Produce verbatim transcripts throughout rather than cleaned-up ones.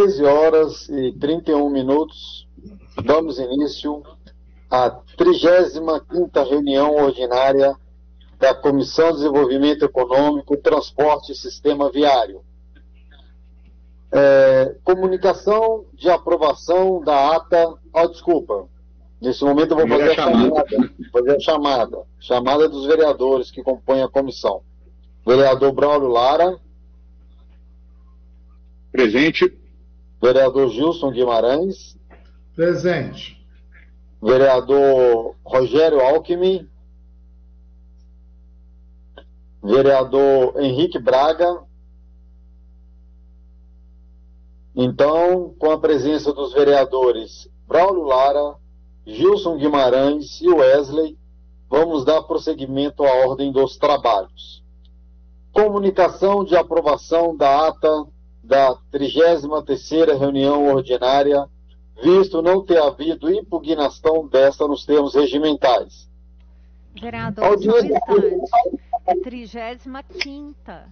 treze horas e trinta e um minutos, damos início à trigésima quinta reunião ordinária da Comissão de Desenvolvimento Econômico, Transporte e Sistema Viário. É, comunicação de aprovação da ata... Oh, desculpa. Nesse momento eu vou fazer a chamada. fazer a chamada. Chamada dos vereadores que compõem a comissão. Vereador Braulio Lara. Presente. Vereador Gilson Guimarães. Presente. Vereador Rogério Alckmin. Vereador Henrique Braga. Então, com a presença dos vereadores Braulio Lara, Gilson Guimarães e Wesley, vamos dar prosseguimento à ordem dos trabalhos. Comunicação de aprovação da ata da trigésima terceira reunião ordinária, visto não ter havido impugnação desta nos termos regimentais. Vereador, só um instante. É trigésima quinta.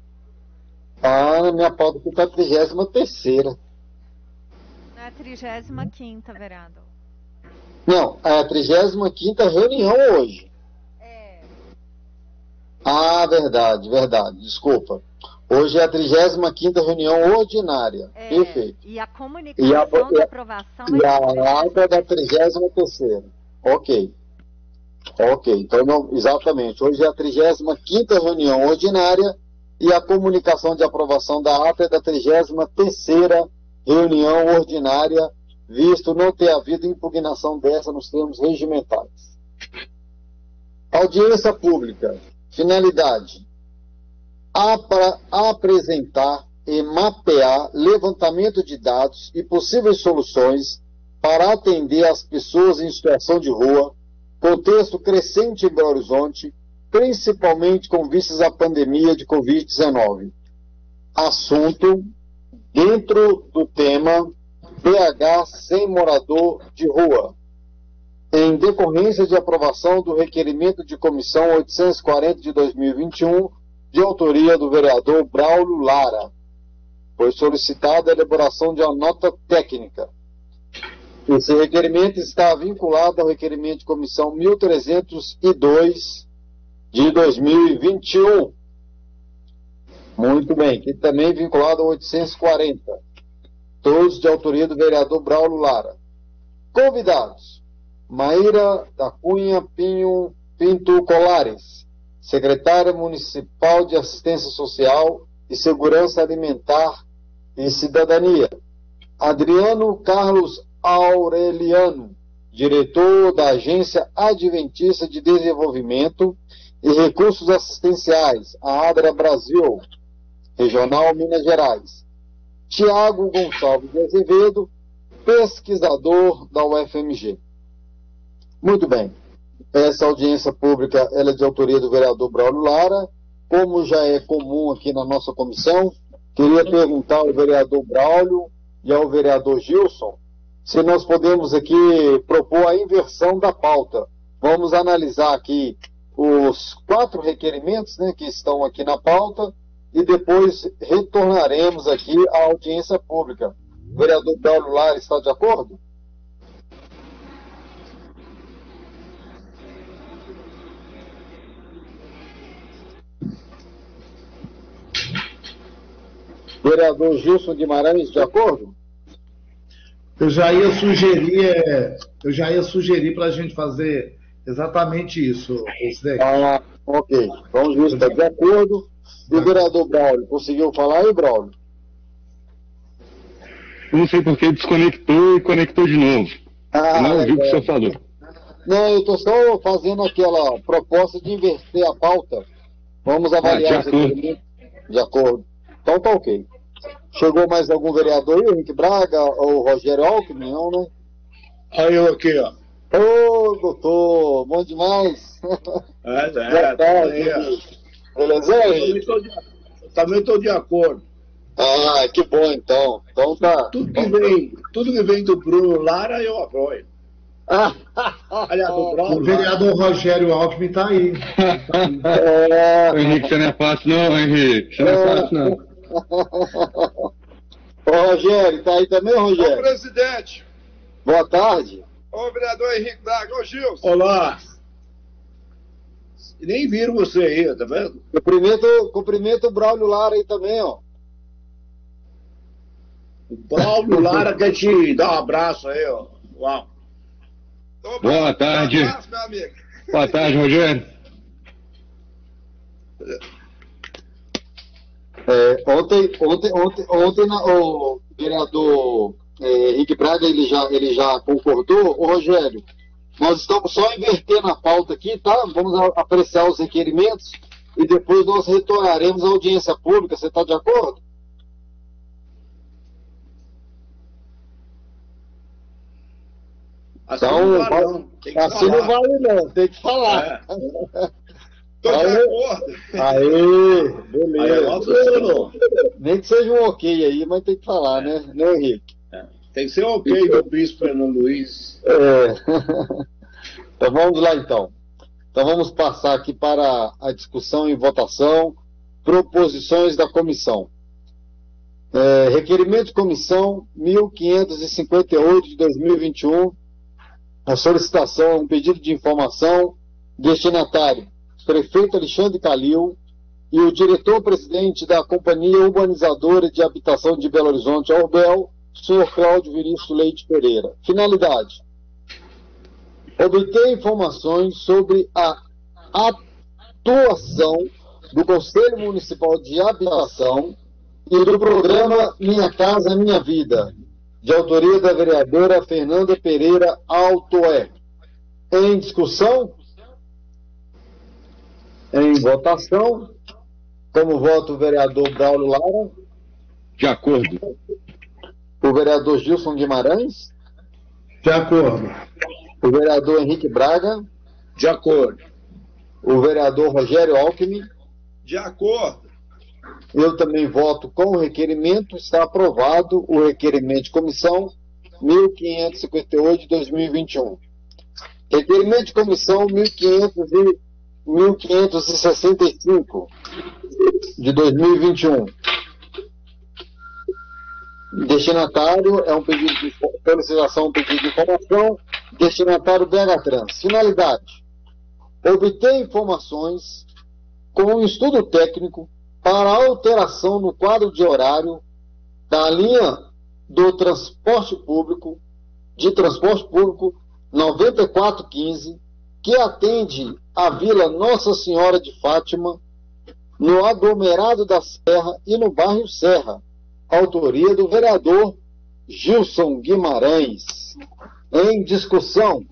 Ah, na minha pauta aqui está a trigésima terceira. Não é trigésima quinta, vereador. Não, é a trigésima quinta reunião hoje. É. Ah, verdade, verdade, desculpa. Hoje é a trigésima quinta reunião ordinária. É, perfeito. E a comunicação e a, de aprovação e é a ata da trigésima terceira. Ok. Ok, então não, exatamente. Hoje é a trigésima quinta reunião ordinária e a comunicação de aprovação da ata é da trigésima terceira reunião ordinária, visto não ter havido impugnação dessa nos termos regimentais. Audiência pública. Finalidade: para apresentar e mapear levantamento de dados e possíveis soluções para atender as pessoas em situação de rua, contexto crescente em Belo Horizonte, principalmente com vistas à pandemia de covid dezenove. Assunto dentro do tema B H sem morador de rua. Em decorrência de aprovação do requerimento de comissão oitocentos e quarenta de dois mil e vinte e um, de autoria do vereador Braulio Lara, foi solicitada a elaboração de uma nota técnica. Esse requerimento está vinculado ao requerimento de comissão mil trezentos e dois de dois mil e vinte e um. Muito bem, que também é vinculado ao oitocentos e quarenta. Todos de autoria do vereador Braulio Lara. Convidados: Maíra da Cunha Pinho Pinto Colares, secretária municipal de Assistência Social e Segurança Alimentar e Cidadania. Adriano Carlos Aureliano, diretor da Agência Adventista de Desenvolvimento e Recursos Assistenciais, a ADRA Brasil, Regional Minas Gerais. Tiago Gonçalves de Azevedo, pesquisador da U F M G. Muito bem. Essa audiência pública ela é de autoria do vereador Braulio Lara. Como já é comum aqui na nossa comissão, queria perguntar ao vereador Braulio e ao vereador Gilson se nós podemos aqui propor a inversão da pauta. Vamos analisar aqui os quatro requerimentos, né, que estão aqui na pauta e depois retornaremos aqui à audiência pública. O vereador Braulio Lara está de acordo? Vereador Gilson Guimarães, de acordo? Eu já ia sugerir, é, eu já ia sugerir para a gente fazer exatamente isso, presidente. Ah, ok. Então, Gilson está de acordo. E o vereador Braulio, conseguiu falar aí, Braulio? Eu não sei porque desconectou e conectou de novo. Ah, eu não ouvi é. o que o senhor falou. Não, eu estou só fazendo aquela proposta de inverter a pauta. Vamos avaliar Ah, os requerimentos. De acordo. Então tá ok. Chegou mais algum vereador aí, o Henrique Braga ou o Rogério Alckmin, não, né? Olha eu aqui, ó. Ô, doutor, bom demais. É, é, Boa tarde. Beleza, Henrique? Também estou de acordo. Ah, que bom então. Então tá. Tudo que vem, tudo que vem do Bruno Lara, eu apoio. Aliás, do Bruno O vereador Lara. Rogério Alckmin está aí. É... Henrique, você não é fácil não, Henrique. Você não é fácil não. Ô, Rogério, tá aí também, Ô, Rogério? presidente. Boa tarde. Ô, vereador Henrique Braga. Ô, Gilson. Olá. Nem viram você aí, tá vendo? Cumprimento, cumprimento o Braulio Lara aí também, ó. O Paulo Lara quer te dar um abraço aí, ó. Uau. Ô, Boa tarde. Um abraço, meu amigo. Boa tarde, Rogério. É, ontem, ontem, ontem, ontem na- o vereador é, Henrique Braga, ele já, ele já concordou. Ô, Rogério, nós estamos só invertendo a pauta aqui, tá? Vamos a- apreciar os requerimentos e depois nós retornaremos à audiência pública. Você está de acordo? Assim Então, não vale, vai- não. Tem que assim não falar. vale não, tem que falar. É. Tô de Aí- acordo. Aê, Aí, beleza. ó, funcionou. Nem que seja um ok aí, mas tem que falar, né? Né, Henrique? Tem que ser ok do bispo Fernando Luiz. É. Então vamos lá então. Então vamos passar aqui para a discussão e votação. Proposições da comissão. É, requerimento de comissão mil quinhentos e cinquenta e oito de dois mil e vinte e um. A solicitação é um pedido de informação. Destinatário: prefeito Alexandre Calil e o diretor-presidente da Companhia Urbanizadora de Habitação de Belo Horizonte, a Urbel, senhor Cláudio Vinícius Leite Pereira. Finalidade: obter informações sobre a atuação do Conselho Municipal de Habitação e do programa Minha Casa Minha Vida, de autoria da vereadora Fernanda Pereira Altoé. Em discussão? Em votação? Como vota o vereador Braulio Lara? De acordo. O vereador Gilson Guimarães? De acordo. O vereador Henrique Braga? De acordo. O vereador Rogério Alckmin? De acordo. Eu também voto com o requerimento. Está aprovado o requerimento de comissão mil quinhentos e cinquenta e oito de dois mil e vinte e um. Requerimento de comissão mil quinhentos e sessenta e cinco de dois mil e vinte e um. Destinatário é um pedido de solicitação, um pedido de informação. Destinatário B H Trans. Finalidade: obter informações com um estudo técnico para alteração no quadro de horário da linha do transporte público, de transporte público noventa e quatro quinze, que atende a Vila Nossa Senhora de Fátima, no aglomerado da Serra e no bairro Serra. Autoria do vereador Gilson Guimarães. Em discussão.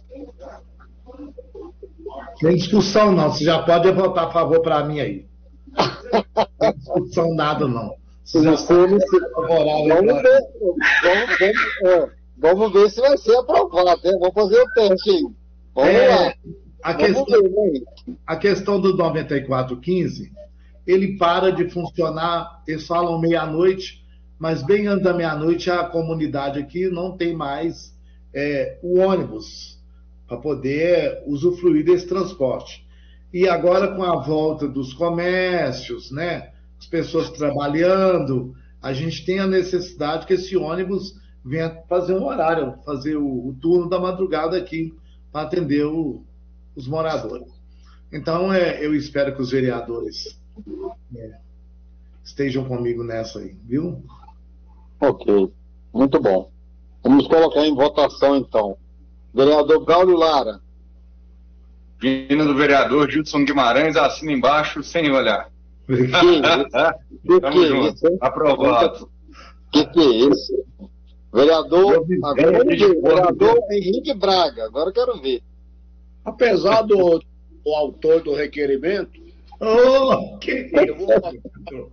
Sem discussão não, você já pode votar a favor para mim aí. Sem discussão nada não. Você já Você não se- favorável Vamos pra- ver, vamos, vamos, é, vamos ver se vai ser aprovado, né? Vamos fazer o teste aí. Vamos É, lá. a, Vamos questão, ver, né? a questão do noventa e quatro quinze, ele para de funcionar, eles falam meia-noite, mas bem antes da meia-noite a comunidade aqui não tem mais é, o ônibus para poder usufruir desse transporte. E agora com a volta dos comércios, né, as pessoas trabalhando, a gente tem a necessidade que esse ônibus venha fazer um horário, fazer o, o turno da madrugada aqui para atender o- os moradores. Então, é, eu espero que os vereadores é, estejam comigo nessa aí, viu? Ok, muito bom. Vamos colocar em votação então. Vereador Braulio Lara. Vindo do vereador Gilson Guimarães, assina embaixo sem olhar. Que isso? Que Tamo que é junto. isso, hein? Aprovado. Que que é isso? Vereador, agora vamos ver. Vereador Henrique Braga, agora eu quero ver. Apesar do, do autor do requerimento, Oh, que eu vou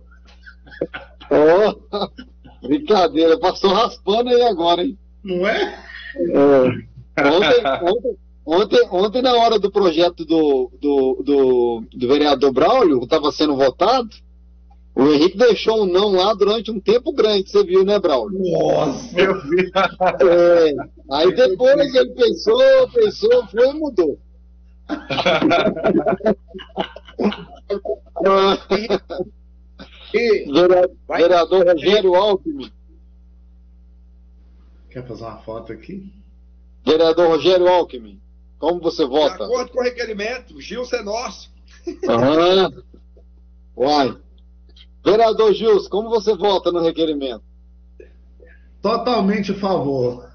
Oh, brincadeira, passou raspando aí agora, hein? não é? É. Ontem, ontem, ontem, ontem, na hora do projeto do, do, do, do vereador Braulio, que estava sendo votado, o Henrique deixou um não lá durante um tempo grande, você viu, né, Braulio? Nossa, Eu vi. É, aí depois ele pensou, pensou, foi e mudou. e Vereador, Vai. vereador Rogério Alckmin. Quer fazer uma foto aqui? Vereador Rogério Alckmin, como você De vota? acordo com o requerimento, Gilson é nosso. Aham. Uai. Vereador Gilson, como você vota no requerimento? Totalmente a favor.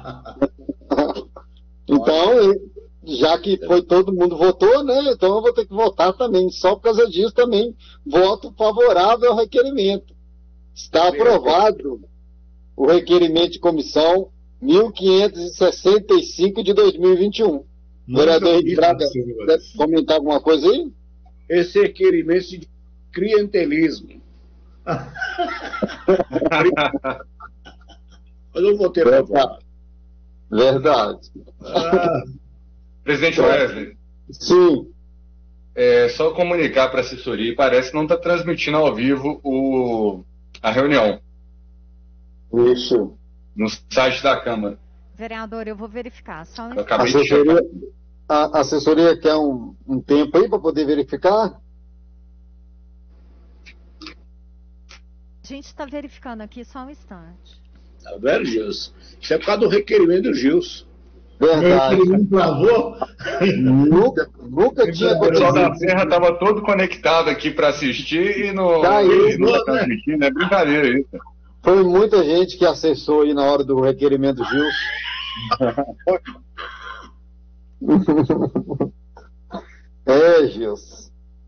Então, já que foi todo mundo votou, né? Então eu vou ter que votar também. Só por causa disso também voto favorável ao requerimento. Está aprovado o requerimento de comissão mil quinhentos e sessenta e cinco de dois mil e vinte e um. Vereador Henrique Braga, quer comentar alguma coisa aí? Esse requerimento de clientelismo. Eu não vou ter Verdade. Verdade. Ah, Presidente Wesley, Sim. é só comunicar para a assessoria, parece que não está transmitindo ao vivo o, a reunião Isso. no site da Câmara. Vereador, eu vou verificar. Só um Eu instante. acabei de Assessoria, checar. a assessoria quer um, um tempo aí para poder verificar? A gente está verificando aqui só um instante. Tá vendo, Gilson? Isso é por causa do requerimento do Gilson. Verdade. Ele travou? Nunca, nunca tinha O pessoal da acontecido. Serra estava todo conectado aqui para assistir e não Caiu, e não né? está transmitindo. É brincadeira isso. Foi muita gente que acessou aí na hora do requerimento do Gilson. É, Gilson.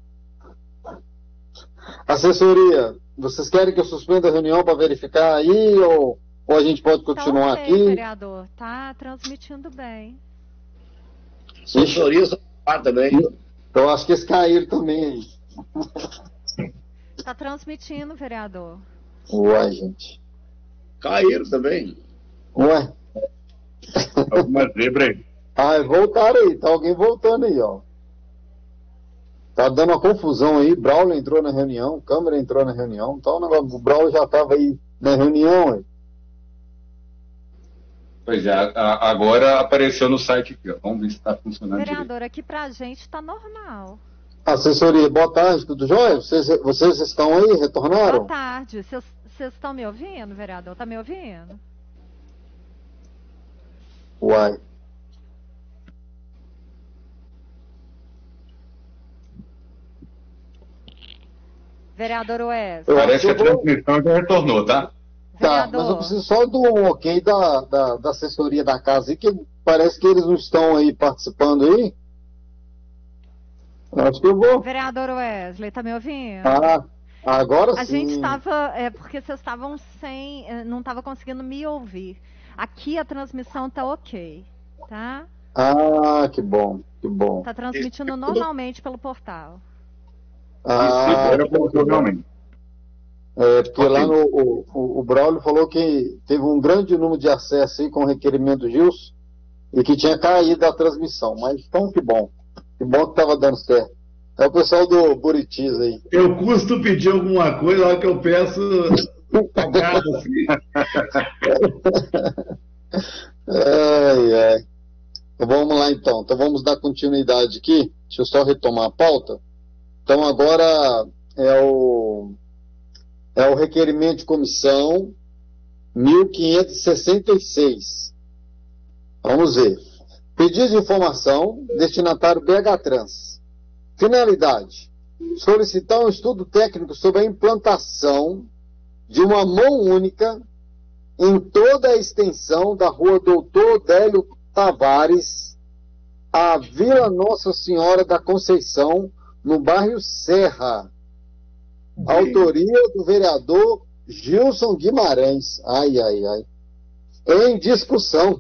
Assessoria, vocês querem que eu suspenda a reunião para verificar aí ou, ou a gente pode continuar Tá ok, aqui? vereador. Tá transmitindo bem. Assessoria essa parte também. Então acho que eles caíram também aí. Tá transmitindo, vereador. Uai, gente. Caíram também. Ué. Alguma zebra aí. Ah, voltaram aí. Tá alguém voltando aí, ó. Tá dando uma confusão aí. Braulio entrou na reunião, Câmara entrou na reunião. Então o negócio- o Braulio já tava aí na reunião. Aí. Pois é, a- a- agora apareceu no site aqui. Ó. Vamos ver se está funcionando direito. Vereador, aqui pra gente tá normal. Assessoria, boa tarde, tudo jóia? Vocês, vocês estão aí? Boa Retornaram? tarde. Vocês vocês estão me ouvindo, vereador? Tá me ouvindo? Uai. Vereador Wesley. Eu acho Parece que a que eu vou- transmissão já retornou, tá? Tá, mas eu Vereador. preciso só do ok da, da, da assessoria da casa aí, que parece que eles não estão aí participando aí. Eu acho que eu vou. Vereador Wesley, tá me ouvindo? Ah, agora A sim. gente estava, é porque vocês estavam sem, eh, não estava conseguindo me ouvir. Aqui a transmissão tá ok, tá? Ah, que bom, que bom. Tá transmitindo normalmente pelo portal. Ah, Agora voltou realmente. é, porque Ok. lá no, o, o, o Braulio falou que teve um grande número de acessos aí com o requerimento do Gilson e que tinha caído a transmissão. Mas então que bom. Que bom que tava dando certo. É o pessoal do Buritis aí. Eu custo pedir alguma coisa, a hora que eu peço salgado assim. Ai, ai. Então, vamos lá então. Então vamos dar continuidade aqui. Deixa eu só retomar a pauta. Então agora é o, é o requerimento de comissão mil quinhentos e sessenta e seis. Vamos ver. Pedido de informação, destinatário B H Trans. Finalidade: solicitar um estudo técnico sobre a implantação de uma mão única em toda a extensão da rua Doutor Odélio Tavares, a Vila Nossa Senhora da Conceição, no bairro Serra. Autoria do vereador Gilson Guimarães. Ai, ai, ai. Em discussão.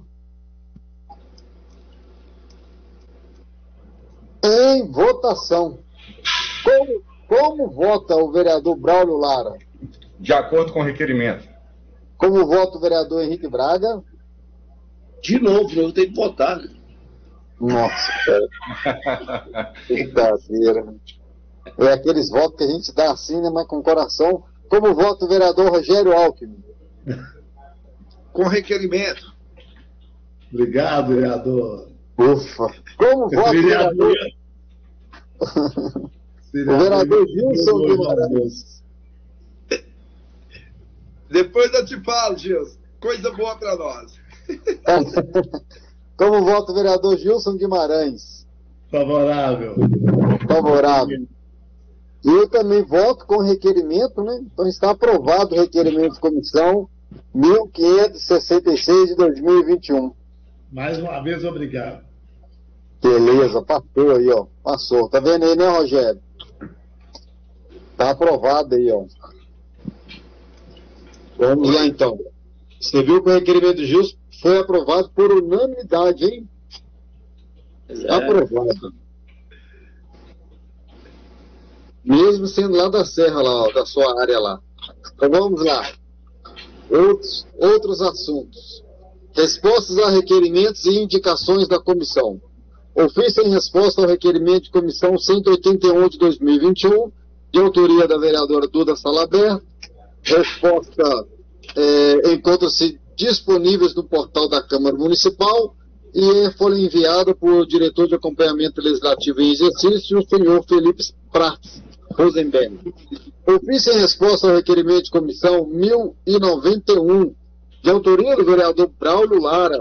Em votação. Como, como vota o vereador Braulio Lara? De acordo com o requerimento. Como vota o vereador Henrique Braga? De novo, eu tenho que votar. Né? Nossa, cara. Brincadeira. É aqueles votos que a gente dá assim, né, mas com coração. Como vota o vereador Rogério Alckmin? Com requerimento. Obrigado, vereador. Ufa. Como vota o vereador, o vereador Gilson Guimarães? Depois eu te falo, Gilson. Coisa boa pra nós. Como vota o vereador Gilson Guimarães? Favorável. Favorável. Eu também voto com requerimento, né? Então está aprovado o requerimento de comissão mil quinhentos e sessenta e seis de dois mil e vinte e um. Mais uma vez, obrigado. Beleza, passou aí, ó. Passou. Tá vendo aí, né, Rogério? Tá aprovado aí, ó. Vamos lá, então. Você viu que o requerimento do Gilson foi aprovado por unanimidade, hein? É. Aprovado. Mesmo sendo lá da Serra, lá, ó, da sua área lá. Então vamos lá. Outros, outros assuntos. Respostas a requerimentos e indicações da comissão. Ofício em resposta ao requerimento de comissão cento e oitenta e um de dois mil e vinte e um, de autoria da vereadora Duda Salabert. Resposta é, encontra-se disponíveis no portal da Câmara Municipal e foi enviada por diretor de acompanhamento legislativo em exercício, o senhor Felipe Prats Rosenberg. Ofício em resposta ao requerimento de comissão mil e noventa e um, de autoria do vereador Braulio Lara.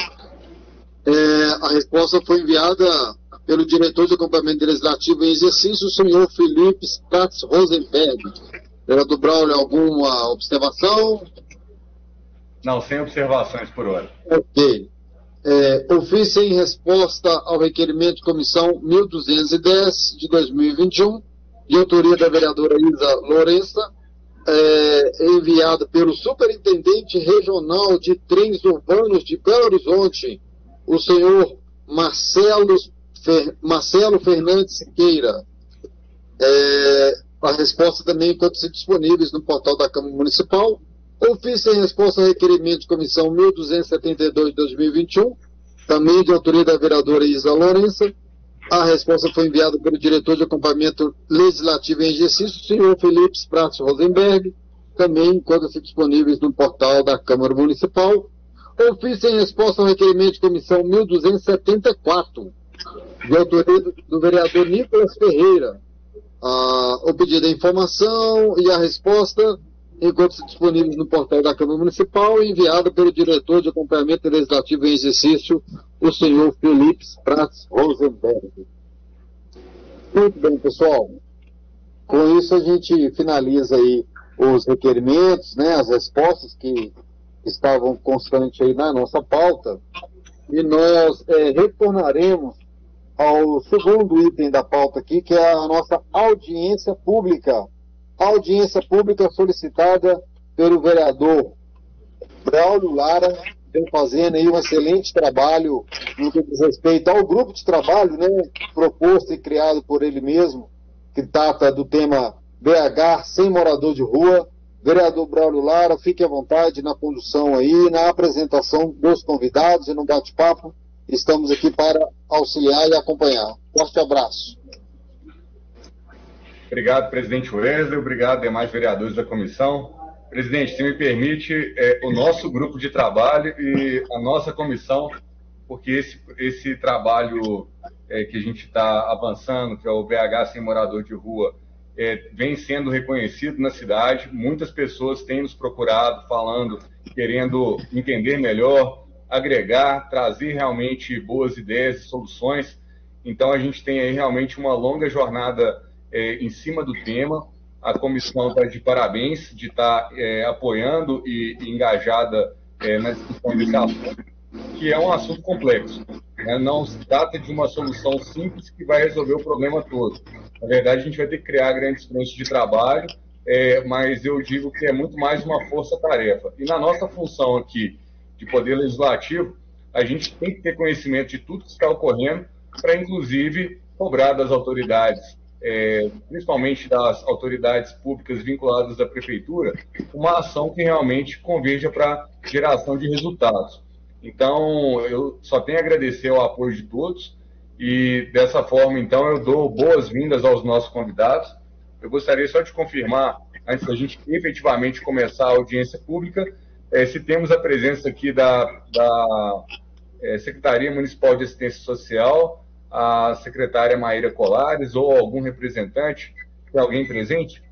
É, a resposta foi enviada pelo diretor de acompanhamento legislativo em exercício, o senhor Felipe Prats Rosenberg. Vereador Braulio, alguma observação? Não, sem observações por hora. Ok. É, ofício em resposta ao requerimento de comissão mil duzentos e dez de dois mil e vinte e um, de autoria da vereadora Isa Lourença, é, enviado pelo Superintendente Regional de Trens Urbanos de Belo Horizonte, o senhor Marcelo, Fer, Marcelo Fernandes Siqueira. É, a resposta também encontra-se disponíveis no portal da Câmara Municipal. Ofício em resposta ao requerimento de comissão mil duzentos e setenta e dois de dois mil e vinte e um, também de autoria da vereadora Isa Lourença. A resposta foi enviada pelo diretor de acompanhamento legislativo em exercício, o senhor Felipe Prats Rosenberg, também encontram-se disponíveis no portal da Câmara Municipal. Ofício em resposta ao requerimento de comissão mil duzentos e setenta e quatro, de autoria do, do vereador Nicolas Ferreira. Ah, o pedido de informação e a resposta encontram-se disponíveis no portal da Câmara Municipal, enviado pelo diretor de acompanhamento legislativo em exercício, o senhor Felipe Prats Rosenberg. Muito bem, pessoal. Com isso a gente finaliza aí os requerimentos, né, as respostas que estavam constantes aí na nossa pauta, e nós é, retornaremos ao segundo item da pauta aqui, que é a nossa audiência pública. A audiência pública solicitada pelo vereador Braulio Lara, vem fazendo aí um excelente trabalho no que diz respeito ao grupo de trabalho, né, proposto e criado por ele mesmo, que trata do tema B H sem morador de rua. Vereador Braulio Lara, fique à vontade na condução aí, na apresentação dos convidados e no bate-papo. Estamos aqui para auxiliar e acompanhar. Forte abraço. Obrigado, presidente Wesley. Obrigado, demais vereadores da comissão. Presidente, se me permite, é, o nosso grupo de trabalho e a nossa comissão, porque esse, esse trabalho é, que a gente está avançando, que é o B H sem morador de rua, é, vem sendo reconhecido na cidade. Muitas pessoas têm nos procurado, falando, querendo entender melhor, agregar, trazer realmente boas ideias e soluções. Então, a gente tem aí realmente uma longa jornada é, em cima do tema. A comissão está de parabéns de estar tá, é, apoiando e, e engajada é, na discussão desse assunto, que é um assunto complexo. Né? Não se trata de uma solução simples que vai resolver o problema todo. Na verdade, a gente vai ter que criar grandes frentes de trabalho, é, mas eu digo que é muito mais uma força-tarefa. E na nossa função aqui de Poder Legislativo, a gente tem que ter conhecimento de tudo que está ocorrendo para, inclusive, cobrar das autoridades, é, principalmente das autoridades públicas vinculadas à Prefeitura, uma ação que realmente converja para geração de resultados. Então, eu só tenho a agradecer ao apoio de todos e, dessa forma, então, eu dou boas-vindas aos nossos convidados. Eu gostaria só de confirmar, antes da gente efetivamente começar a audiência pública, é, se temos a presença aqui da, da é, Secretaria Municipal de Assistência Social, a secretária Maíra Colares ou algum representante, tem alguém presente?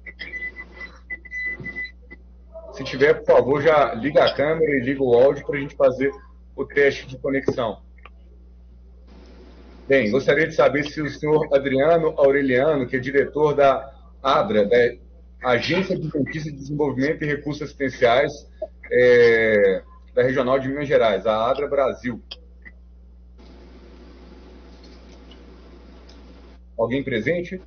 Se tiver, por favor, já liga a câmera e liga o áudio para a gente fazer o teste de conexão. Bem, gostaria de saber se o senhor Adriano Aureliano, que é diretor da ADRA, da Agência Adventista de Desenvolvimento e Recursos Assistenciais é, da Regional de Minas Gerais, a ADRA Brasil. Alguém presente?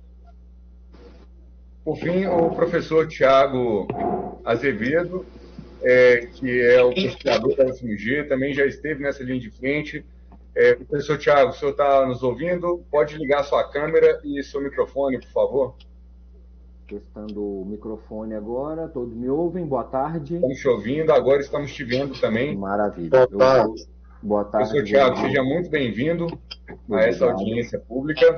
Por fim, o professor Tiago Azevedo, é, que é o pesquisador da U F M G, também já esteve nessa linha de frente. É, professor Tiago, o senhor está nos ouvindo? Pode ligar sua câmera e seu microfone, por favor. Testando o microfone agora, todos me ouvem? Boa tarde. Estamos te ouvindo, agora estamos te vendo também. Maravilha. Boa tarde. Eu... Boa tarde. Professor Tiago, seja muito bem-vindo a essa audiência pública.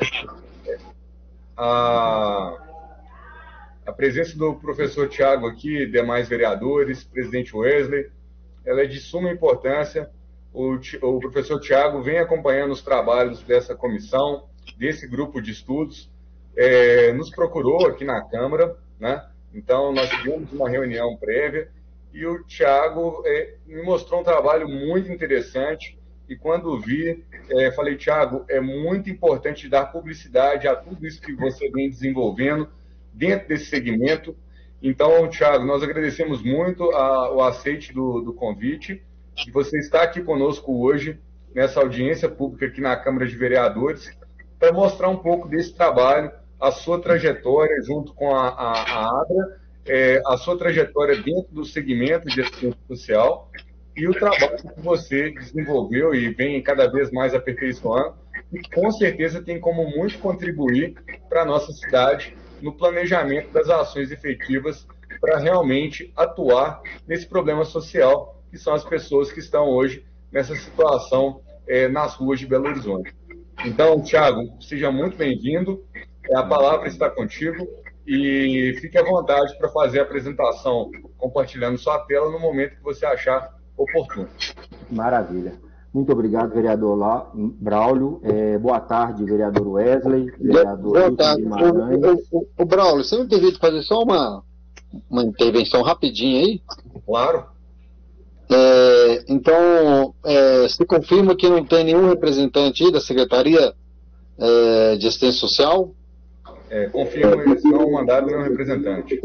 A, a presença do professor Tiago aqui, demais vereadores, presidente Wesley, ela é de suma importância. O, o professor Tiago vem acompanhando os trabalhos dessa comissão, desse grupo de estudos, é, nos procurou aqui na Câmara, né? Então nós tivemos uma reunião prévia e o Tiago é, me mostrou um trabalho muito interessante e quando vi, é, falei, Tiago, é muito importante dar publicidade a tudo isso que você vem desenvolvendo dentro desse segmento. Então, Tiago, nós agradecemos muito a, o aceite do, do convite e você está aqui conosco hoje, nessa audiência pública aqui na Câmara de Vereadores, para mostrar um pouco desse trabalho, a sua trajetória junto com a, a, a ADRA, é, a sua trajetória dentro do segmento de assistência social e o trabalho que você desenvolveu e vem cada vez mais aperfeiçoando e com certeza tem como muito contribuir para a nossa cidade no planejamento das ações efetivas para realmente atuar nesse problema social que são as pessoas que estão hoje nessa situação é, nas ruas de Belo Horizonte. Então, Tiago, seja muito bem-vindo, a palavra está contigo e fique à vontade para fazer a apresentação compartilhando sua tela no momento que você achar oportuno. Maravilha. Muito obrigado, vereador Lá, Braulio. É, boa tarde, vereador Wesley, vereador Boa tarde. O, o, o Braulio, você me permite fazer só uma, uma intervenção rapidinha aí? Claro. É, então, é, se confirma que não tem nenhum representante aí da Secretaria é, de Assistência Social? É, confirmo, eles não mandaram nenhum representante.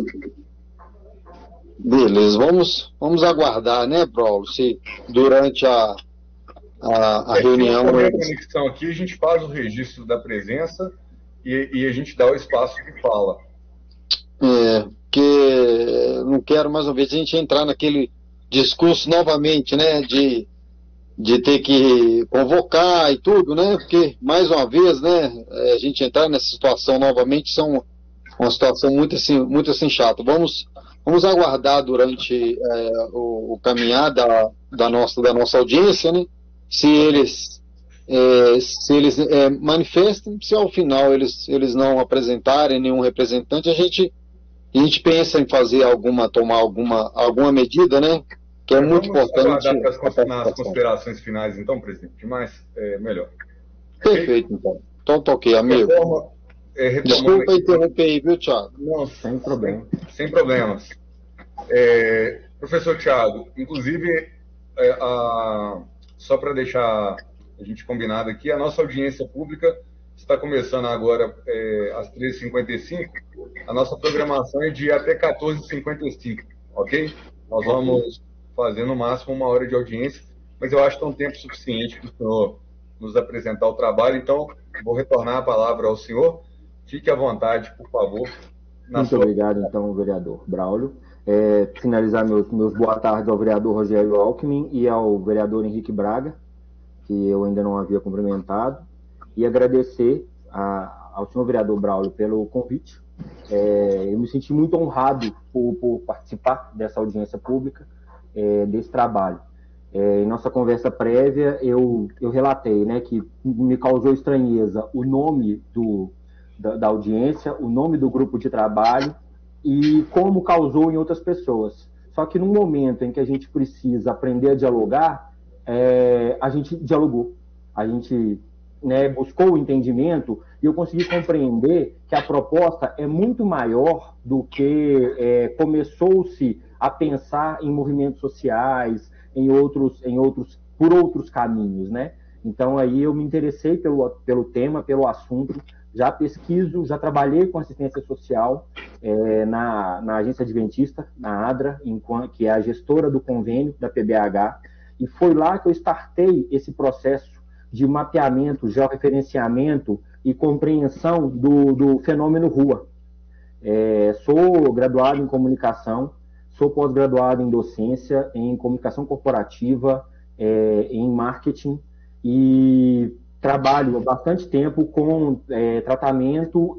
Beleza, vamos, vamos aguardar, né, Braulio, se durante a, a, a é, reunião... Se a conexão aqui, a gente faz o registro da presença e, e a gente dá o espaço de fala. É, porque não quero mais uma vez a gente entrar naquele discurso novamente, né, de, de ter que convocar e tudo, né, porque, mais uma vez, né, a gente entrar nessa situação novamente são uma situação muito assim, muito assim chata. Vamos, vamos aguardar durante é, o, o caminhar da, da, nossa, da nossa audiência, né, se eles, é, se eles é, manifestem, se ao final eles, eles não apresentarem nenhum representante, a gente, a gente pensa em fazer alguma, tomar alguma, alguma medida, né, que é muito importante. Para nas considerações finais, então, presidente, demais, é melhor. Perfeito, então. Então, tá ok, amigo. Reforma, é, Desculpa aqui. Interromper aí, viu, Thiago? Não, sem problema. Sem, sem problemas. É, professor Thiago, inclusive, é, a, só para deixar a gente combinado aqui, a nossa audiência pública está começando agora é, às treze e cinquenta e cinco. A nossa programação é de até quatorze e cinquenta e cinco, ok? Nós vamos fazer no máximo uma hora de audiência, mas eu acho que é um tempo suficiente para o senhor nos apresentar o trabalho, então vou retornar a palavra ao senhor. Fique à vontade, por favor. Muito sua... obrigado, então, vereador Braulio. É, finalizar meus, meus boa tarde ao vereador Rogério Alckmin e ao vereador Henrique Braga, que eu ainda não havia cumprimentado, e agradecer a, ao senhor vereador Braulio pelo convite. É, eu me senti muito honrado por, por participar dessa audiência pública, é, desse trabalho. É, em nossa conversa prévia, eu, eu relatei, né, que me causou estranheza o nome do, da, da audiência, o nome do grupo de trabalho e como causou em outras pessoas. Só que no momento em que a gente precisa aprender a dialogar, é, a gente dialogou, a gente, né, buscou o entendimento e eu consegui compreender que a proposta é muito maior do que é, começou-se a pensar em movimentos sociais, em outros, em outros por outros caminhos, né? Então, aí eu me interessei pelo, pelo tema, pelo assunto, já pesquiso, já trabalhei com assistência social é, na, na agência adventista, na ADRA, enquanto, que é a gestora do convênio da P B H, e foi lá que eu startei esse processo de mapeamento, georreferenciamento e compreensão do, do fenômeno rua. É, sou graduado em comunicação, sou pós-graduado em docência, em comunicação corporativa, é, em marketing, e trabalho há bastante tempo com é, tratamento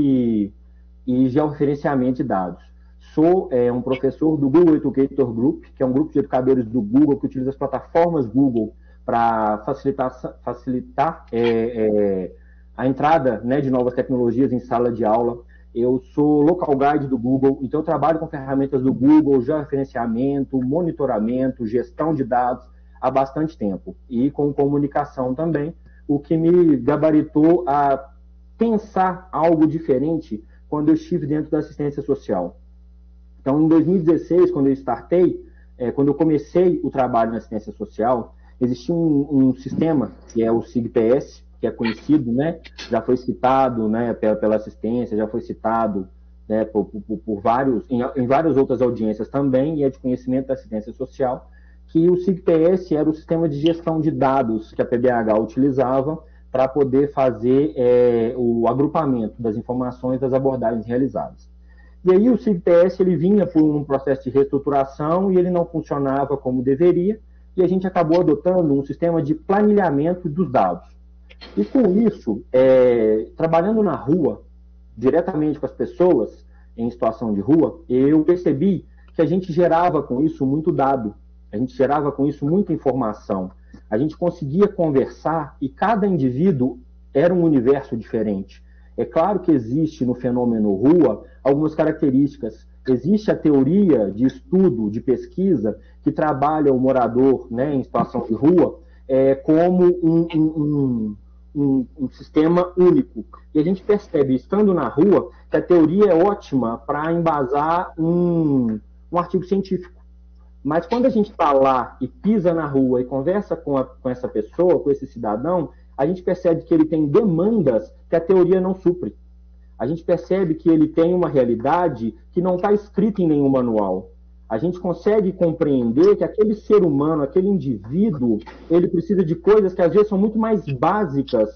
e, e georreferenciamento de dados. Sou é, um professor do Google Educator Group, que é um grupo de educadores do Google que utiliza as plataformas Google para facilitar, facilitar é, é, a entrada, né, de novas tecnologias em sala de aula. Eu sou local guide do Google, então eu trabalho com ferramentas do Google, georreferenciamento, monitoramento, gestão de dados há bastante tempo. E com comunicação também, o que me gabaritou a pensar algo diferente quando eu estive dentro da assistência social. Então, em dois mil e dezesseis, quando eu startei, é, quando eu comecei o trabalho na assistência social, existia um, um sistema, que é o SIGPS, que é conhecido, né? Já foi citado, né, pela, pela assistência, já foi citado, né, por, por, por vários, em, em várias outras audiências também, e é de conhecimento da assistência social, que o SIGPS era o sistema de gestão de dados que a P B H utilizava para poder fazer é, o agrupamento das informações das abordagens realizadas. E aí o SIGPS ele vinha por um processo de reestruturação e ele não funcionava como deveria, e a gente acabou adotando um sistema de planilhamento dos dados. E com isso, é, trabalhando na rua, diretamente com as pessoas em situação de rua, eu percebi que a gente gerava com isso muito dado, a gente gerava com isso muita informação, a gente conseguia conversar e cada indivíduo era um universo diferente. É claro que existe no fenômeno rua algumas características. Existe a teoria de estudo, de pesquisa, que trabalha o morador, né, em situação de rua é, como um, um, um, um sistema único. E a gente percebe, estando na rua, que a teoria é ótima para embasar um, um artigo científico. Mas quando a gente está lá e pisa na rua e conversa com, a, com essa pessoa, com esse cidadão, a gente percebe que ele tem demandas que a teoria não supre. A gente percebe que ele tem uma realidade que não está escrita em nenhum manual. A gente consegue compreender que aquele ser humano, aquele indivíduo, ele precisa de coisas que às vezes são muito mais básicas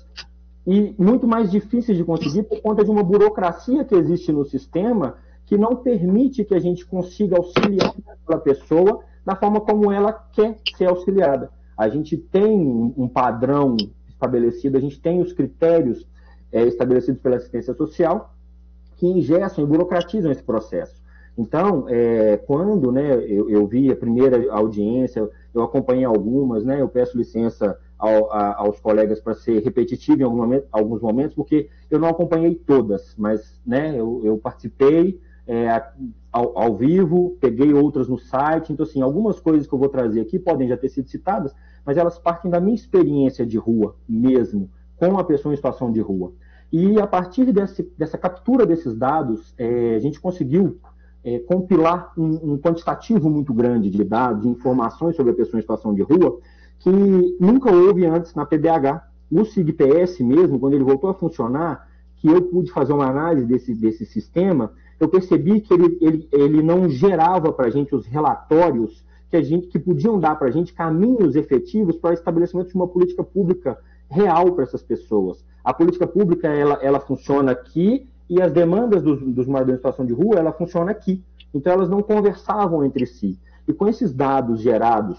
e muito mais difíceis de conseguir por conta de uma burocracia que existe no sistema que não permite que a gente consiga auxiliar aquela pessoa da forma como ela quer ser auxiliada. A gente tem um padrão estabelecido, a gente tem os critérios é, estabelecidos pela assistência social que engessam e burocratizam esse processo. Então, é, quando né, eu, eu vi a primeira audiência, eu acompanhei algumas, né, eu peço licença ao, a, aos colegas para ser repetitivo em algum momento, alguns momentos, porque eu não acompanhei todas, mas né, eu, eu participei é, ao, ao vivo, peguei outras no site, então assim, algumas coisas que eu vou trazer aqui podem já ter sido citadas, mas elas partem da minha experiência de rua mesmo, com a pessoa em situação de rua. E a partir desse, dessa captura desses dados, é, a gente conseguiu é, compilar um, um quantitativo muito grande de dados, de informações sobre a pessoa em situação de rua, que nunca houve antes na P B H. O SIGPS mesmo, quando ele voltou a funcionar, que eu pude fazer uma análise desse, desse sistema, eu percebi que ele, ele, ele não gerava para a gente os relatórios que, a gente, que podiam dar para a gente caminhos efetivos para o estabelecimento de uma política pública real para essas pessoas. A política pública, ela, ela funciona aqui e as demandas dos, dos moradores em situação de rua, ela funciona aqui. Então, elas não conversavam entre si. E com esses dados gerados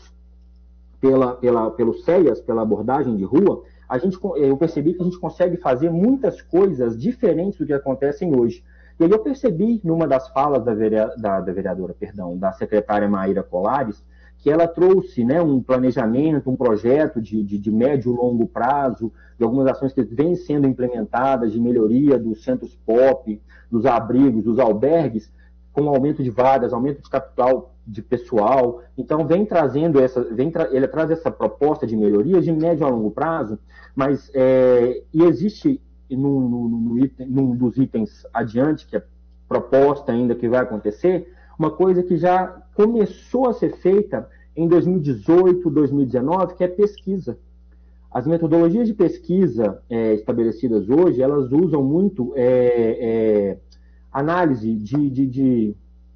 pela, pela, pelo C E A S, pela abordagem de rua, a gente, eu percebi que a gente consegue fazer muitas coisas diferentes do que acontecem hoje. E aí eu percebi, numa das falas da, vereadora, da, da, vereadora, perdão, da secretária Maíra Colares, que ela trouxe né, um planejamento, um projeto de, de, de médio e longo prazo, de algumas ações que vêm sendo implementadas de melhoria dos centros P O P, dos abrigos, dos albergues, com aumento de vagas, aumento de capital de pessoal. Então, vem trazendo essa, vem tra ele traz essa proposta de melhoria de médio a longo prazo, mas é, e existe num, num, num, item, num dos itens adiante, que é proposta ainda que vai acontecer, uma coisa que já começou a ser feita em dois mil e dezoito, dois mil e dezenove, que é pesquisa. As metodologias de pesquisa é, estabelecidas hoje, elas usam muito é, é, análise de, de, de...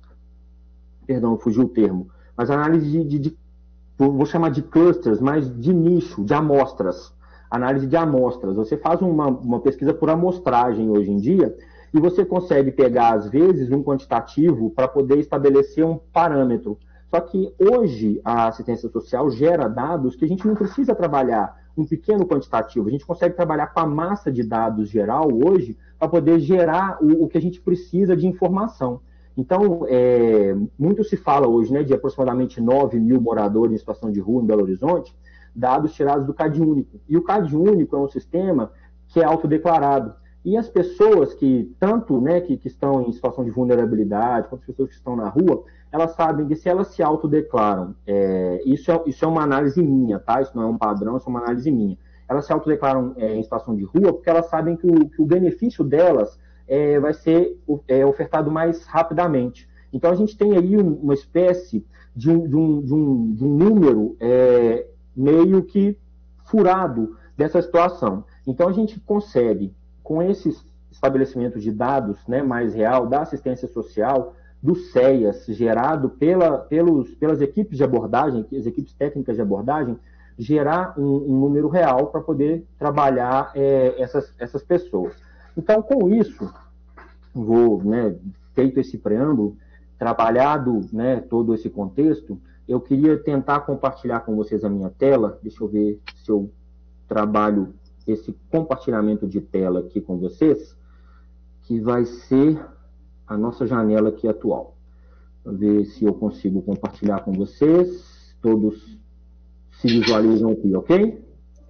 Perdão, fugiu o termo. Mas análise de, de, de... Vou chamar de clusters, mas de nicho, de amostras. Análise de amostras. Você faz uma, uma pesquisa por amostragem hoje em dia e você consegue pegar, às vezes, um quantitativo para poder estabelecer um parâmetro. Só que hoje a assistência social gera dados que a gente não precisa trabalhar um pequeno quantitativo. A gente consegue trabalhar com a massa de dados geral hoje para poder gerar o, o que a gente precisa de informação. Então, é, muito se fala hoje, né, de aproximadamente nove mil moradores em situação de rua em Belo Horizonte, dados tirados do CAD único. E o CAD único é um sistema que é autodeclarado. E as pessoas que, tanto né, que, que estão em situação de vulnerabilidade, quanto as pessoas que estão na rua, elas sabem que se elas se autodeclaram, é, isso, é, isso é uma análise minha, tá? Isso não é um padrão, isso é uma análise minha. Elas se autodeclaram é, em situação de rua porque elas sabem que o, que o benefício delas é, vai ser é, ofertado mais rapidamente. Então, a gente tem aí uma espécie de um, de um, de um, de um número é, meio que furado dessa situação. Então, a gente consegue, com esses estabelecimentos de dados né, mais real, da assistência social, do C E A S, gerado pela, pelos, pelas equipes de abordagem, as equipes técnicas de abordagem, gerar um, um número real para poder trabalhar é, essas, essas pessoas. Então, com isso, vou, né, feito esse preâmbulo, trabalhado né, todo esse contexto, eu queria tentar compartilhar com vocês a minha tela. Deixa eu ver se eu trabalho esse compartilhamento de tela aqui com vocês, que vai ser a nossa janela aqui atual. Vou ver se eu consigo compartilhar com vocês. Todos se visualizam aqui, ok?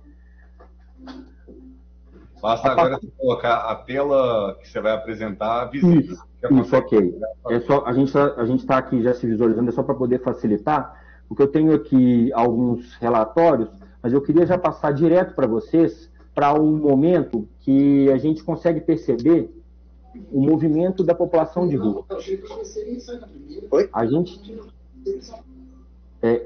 Basta a agora part... colocar a tela que você vai apresentar visível. Isso, isso ok. É só, a gente a gente está aqui já se visualizando, é só para poder facilitar, porque eu tenho aqui alguns relatórios, mas eu queria já passar direto para vocês, para um momento que a gente consegue perceber o movimento da população de rua. A gente... É,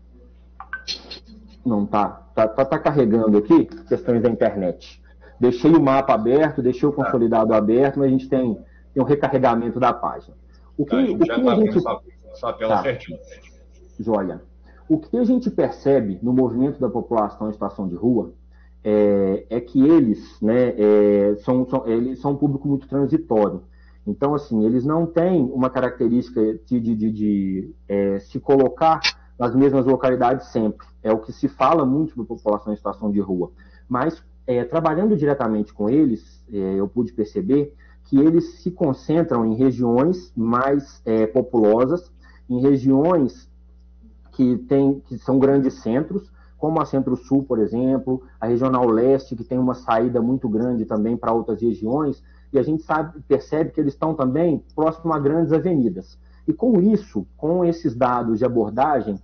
não, tá, tá, tá, tá carregando aqui questões da internet. Deixei o mapa aberto, deixei o consolidado aberto, mas a gente tem, tem um recarregamento da página. O que, a gente o já que está a gente... vendo sua, sua tela tá. certinho. Joia. O que a gente percebe no movimento da população em situação de rua É, é que eles, né, é, são, são, eles são um público muito transitório. Então, assim, eles não têm uma característica de, de, de, de é, se colocar nas mesmas localidades sempre. É o que se fala muito da população em situação de rua. Mas, é, trabalhando diretamente com eles, é, eu pude perceber que eles se concentram em regiões mais é, populosas, em regiões que, tem, que são grandes centros, como a Centro-Sul, por exemplo, a Regional Leste, que tem uma saída muito grande também para outras regiões, e a gente sabe, percebe que eles estão também próximo a grandes avenidas. E com isso, com esses dados de abordagem,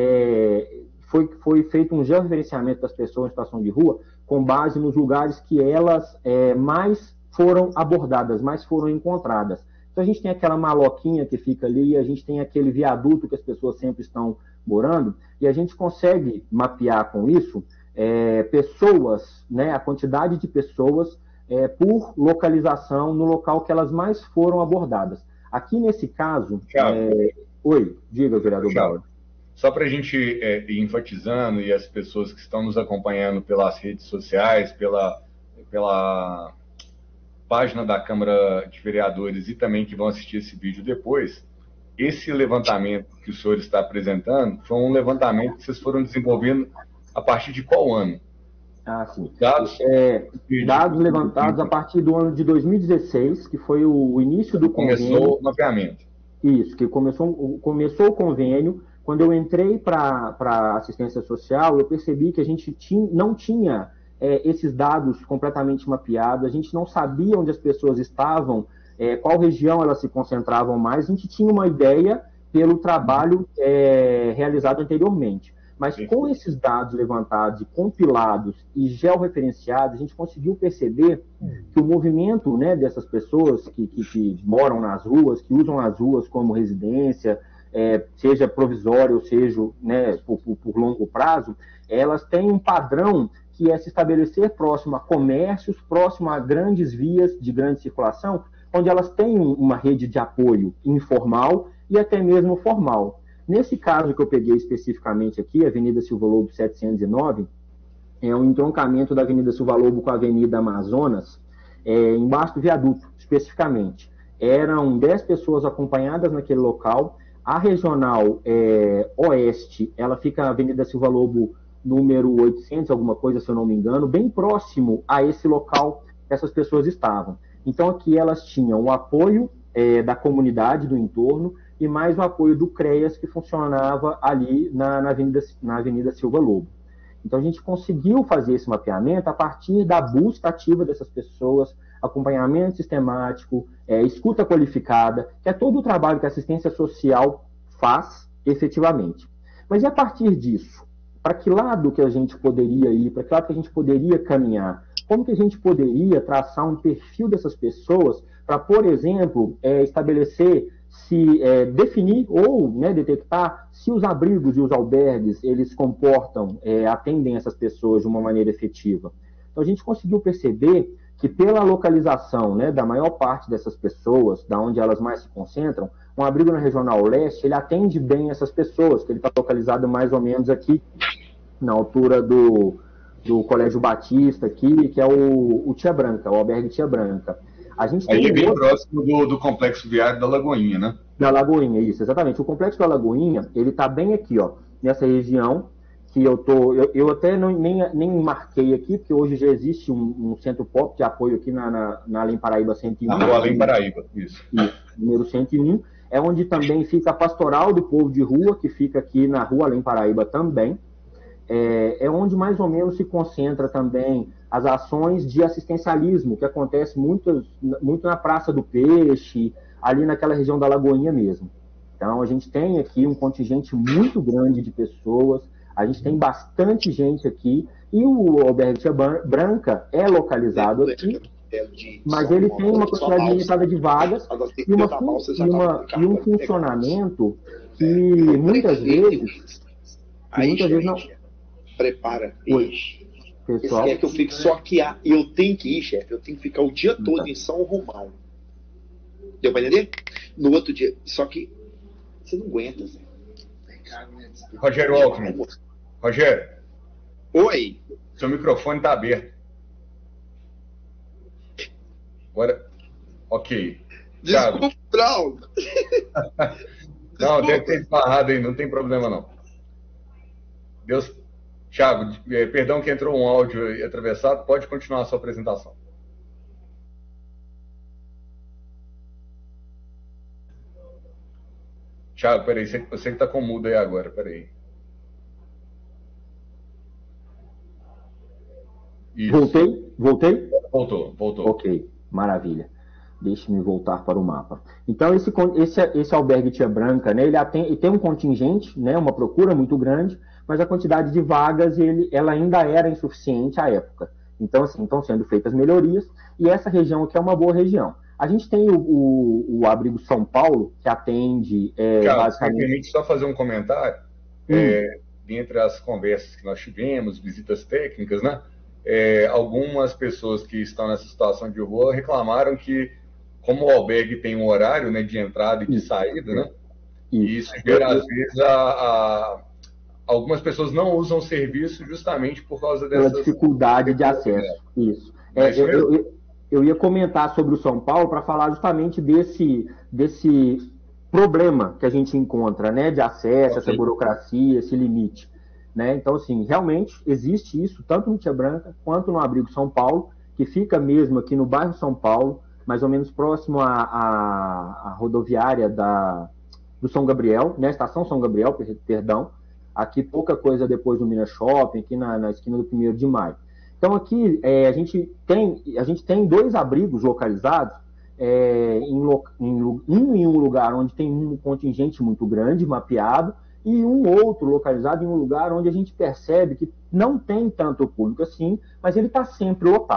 é, foi, foi feito um georreferenciamento das pessoas em situação de rua com base nos lugares que elas é, mais foram abordadas, mais foram encontradas. Então a gente tem aquela maloquinha que fica ali, a gente tem aquele viaduto que as pessoas sempre estão morando, e a gente consegue mapear com isso é, pessoas, né, a quantidade de pessoas é, por localização no local que elas mais foram abordadas. Aqui nesse caso... É... Oi, diga, vereador Bauer. Só para a gente é, ir enfatizando, e as pessoas que estão nos acompanhando pelas redes sociais, pela, pela página da Câmara de Vereadores e também que vão assistir esse vídeo depois, esse levantamento que o senhor está apresentando foi um levantamento que vocês foram desenvolvendo a partir de qual ano? Ah, sim. Dados, é, dados levantados a partir do ano de dois mil e dezesseis, que foi o início do convênio. Começou o mapeamento. Isso, que começou, começou o convênio. Quando eu entrei para a assistência social, eu percebi que a gente tinha, não tinha é, esses dados completamente mapeados, a gente não sabia onde as pessoas estavam, É, qual região elas se concentravam mais. A gente tinha uma ideia pelo trabalho é, realizado anteriormente. Mas com esses dados levantados e compilados e georreferenciados, a gente conseguiu perceber que o movimento né, dessas pessoas que, que, que moram nas ruas, que usam as ruas como residência, é, seja provisória ou seja, né, por, por longo prazo, elas têm um padrão que é se estabelecer próximo a comércios, próximo a grandes vias de grande circulação, onde elas têm uma rede de apoio informal e até mesmo formal. Nesse caso que eu peguei especificamente aqui, Avenida Silva Lobo setecentos e nove, é um entroncamento da Avenida Silva Lobo com a Avenida Amazonas, é, embaixo do viaduto, especificamente. Eram dez pessoas acompanhadas naquele local. A regional é, oeste, ela fica na Avenida Silva Lobo número oitocentos, alguma coisa, se eu não me engano, bem próximo a esse local que essas pessoas estavam. Então, aqui elas tinham o apoio é, da comunidade do entorno e mais o apoio do CREAS, que funcionava ali na, na, Avenida, na Avenida Silva Lobo. Então, a gente conseguiu fazer esse mapeamento a partir da busca ativa dessas pessoas, acompanhamento sistemático, é, escuta qualificada, que é todo o trabalho que a assistência social faz efetivamente. Mas e a partir disso? Para que lado que a gente poderia ir? Para que lado que a gente poderia caminhar? Como que a gente poderia traçar um perfil dessas pessoas para, por exemplo, é, estabelecer, se é, definir ou né, detectar se os abrigos e os albergues eles comportam, é, atendem essas pessoas de uma maneira efetiva? Então a gente conseguiu perceber que pela localização né, da maior parte dessas pessoas, da onde elas mais se concentram, um abrigo na Regional Leste, ele atende bem essas pessoas, que ele está localizado mais ou menos aqui, na altura do, do Colégio Batista, aqui, que é o, o Tia Branca, o albergue Tia Branca. A gente tem Aí é bem outro... próximo do, do Complexo Viário da Lagoinha, né? Da Lagoinha, isso, exatamente. O Complexo da Lagoinha, ele está bem aqui, ó, nessa região, que eu tô, eu, eu até não, nem, nem marquei aqui, porque hoje já existe um, um centro pop de apoio aqui na, na, na Além Paraíba cento e um. Na Rua Além Paraíba, isso. Isso, número cento e um. É onde também fica a Pastoral do Povo de Rua, que fica aqui na Rua Além Paraíba também. É, é onde mais ou menos se concentra também as ações de assistencialismo, que acontece muito, muito na Praça do Peixe, ali naquela região da Lagoinha mesmo. Então, a gente tem aqui um contingente muito grande de pessoas, a gente tem bastante gente aqui, e o albergue Tia Branca é localizado aqui, mas ele tem uma quantidade limitada de vagas e, uma, e, uma, e um funcionamento que muitas vezes, muitas vezes não... Prepara. Pessoal, quer que eu fique só aqui? Eu tenho que ir, chefe. Eu tenho que ficar o dia todo tá. em São Romão. Deu pra entender? No outro dia. Só que você não aguenta, Zé. Rogério Alckmin. Rogério. Oi. Seu microfone está aberto. Agora. Ok. Desculpa, Braulio. Não, deve ter esbarrado aí, não tem problema não. Deus. Thiago, perdão que entrou um áudio atravessado, pode continuar a sua apresentação. Thiago, peraí, você, você que está com mudo aí agora, peraí. Isso. Voltei? Voltei? Voltou, voltou. Ok, maravilha. Deixe-me voltar para o mapa. Então, esse, esse, esse albergue Tia Branca, né, ele, atende, ele tem um contingente, né, uma procura muito grande, mas a quantidade de vagas ele, ela ainda era insuficiente à época. Então, assim, estão sendo feitas melhorias, e essa região aqui é uma boa região. A gente tem o, o, o abrigo São Paulo, que atende... É, Cara, basicamente... me permite só fazer um comentário? Hum. É, dentre as conversas que nós tivemos, visitas técnicas, né? É, algumas pessoas que estão nessa situação de rua reclamaram que, como o albergue tem um horário, né, de entrada e de isso. saída, né? Isso, isso gera, às vezes, a... a algumas pessoas não usam o serviço justamente por causa dessa dificuldade de acesso. Isso. É, eu, eu, eu ia comentar sobre o São Paulo para falar justamente desse, desse problema que a gente encontra, né, de acesso, okay. essa burocracia, esse limite. Né? Então, assim, realmente existe isso, tanto no Tia Branca quanto no abrigo São Paulo, que fica mesmo aqui no bairro São Paulo, mais ou menos próximo à, à, à rodoviária da, do São Gabriel, né, Estação São Gabriel, perdão, aqui pouca coisa depois do Minas Shopping, aqui na, na esquina do primeiro de maio. Então aqui é, a, gente tem, a gente tem dois abrigos localizados, é, em, em, um em um lugar onde tem um contingente muito grande, mapeado, e um outro localizado em um lugar onde a gente percebe que não tem tanto público assim, mas ele está sempre lotado.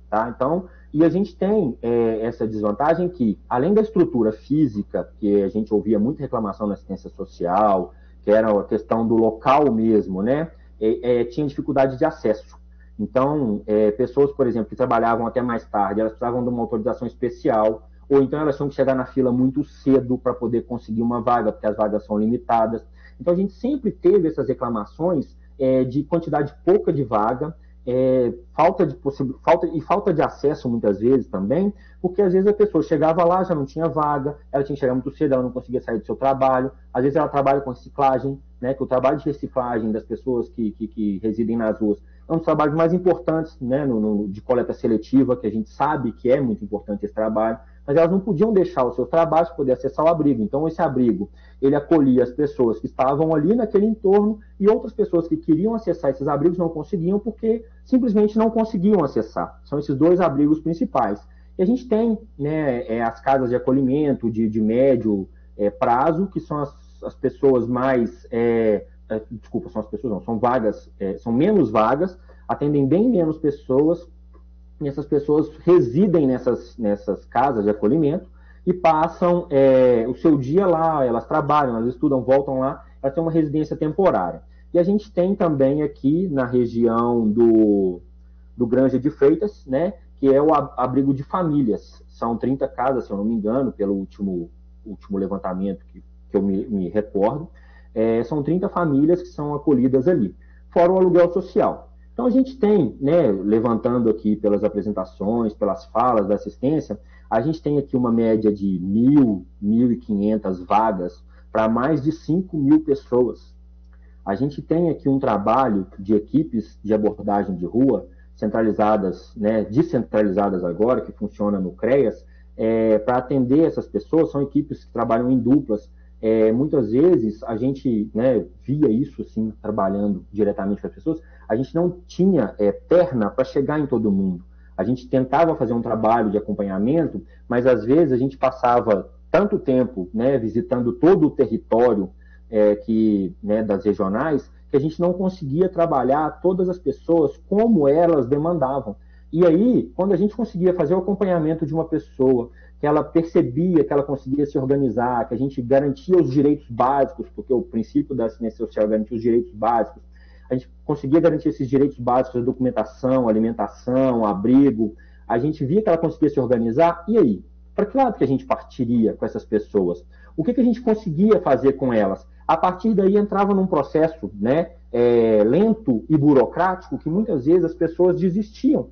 tá? Então, e a gente tem é, essa desvantagem que, além da estrutura física, que a gente ouvia muita reclamação na assistência social, que era a questão do local mesmo, né? É, é, tinha dificuldade de acesso. Então, é, pessoas, por exemplo, que trabalhavam até mais tarde, elas precisavam de uma autorização especial, ou então elas tinham que chegar na fila muito cedo para poder conseguir uma vaga, porque as vagas são limitadas. Então, a gente sempre teve essas reclamações é, de quantidade pouca de vaga, é, falta de possibil... falta... e falta de acesso muitas vezes também, porque às vezes a pessoa chegava lá, já não tinha vaga, ela tinha que chegar muito cedo, ela não conseguia sair do seu trabalho, às vezes ela trabalha com reciclagem, né, que o trabalho de reciclagem das pessoas que, que, que residem nas ruas é um dos trabalhos mais importantes, né, no, no, de coleta seletiva, que a gente sabe que é muito importante esse trabalho, mas elas não podiam deixar os seus trabalhos para poder acessar o abrigo. Então, esse abrigo, ele acolhia as pessoas que estavam ali naquele entorno e outras pessoas que queriam acessar esses abrigos não conseguiam porque simplesmente não conseguiam acessar. São esses dois abrigos principais. E a gente tem, né, é, as casas de acolhimento de, de médio é, prazo, que são as, as pessoas mais... É, é, desculpa, são as pessoas não, são vagas, é, são menos vagas, atendem bem menos pessoas, e essas pessoas residem nessas, nessas casas de acolhimento e passam é, o seu dia lá, elas trabalham, elas estudam, voltam lá, elas têm uma residência temporária. E a gente tem também aqui na região do, do Granja de Freitas, né, que é o abrigo de famílias. São trinta casas, se eu não me engano, pelo último, último levantamento que, que eu me, me recordo. É, são trinta famílias que são acolhidas ali, fora o aluguel social. Então, a gente tem, né, levantando aqui pelas apresentações, pelas falas da assistência, a gente tem aqui uma média de mil, mil e quinhentas vagas para mais de cinco mil pessoas. A gente tem aqui um trabalho de equipes de abordagem de rua, centralizadas, né, descentralizadas agora, que funciona no CREAS, é, para atender essas pessoas. São equipes que trabalham em duplas. É, muitas vezes a gente, né, via isso assim, trabalhando diretamente com as pessoas, a gente não tinha é, perna para chegar em todo mundo. A gente tentava fazer um trabalho de acompanhamento, mas às vezes a gente passava tanto tempo, né, visitando todo o território é, que, né, das regionais, que a gente não conseguia trabalhar todas as pessoas como elas demandavam. E aí, quando a gente conseguia fazer o acompanhamento de uma pessoa, que ela percebia que ela conseguia se organizar, que a gente garantia os direitos básicos, porque o princípio da assistência social é garantir os direitos básicos, a gente conseguia garantir esses direitos básicos, a documentação, alimentação, abrigo, a gente via que ela conseguia se organizar, e aí? Para que lado que a gente partiria com essas pessoas? O que, que a gente conseguia fazer com elas? A partir daí entrava num processo, né, é, lento e burocrático, que muitas vezes as pessoas desistiam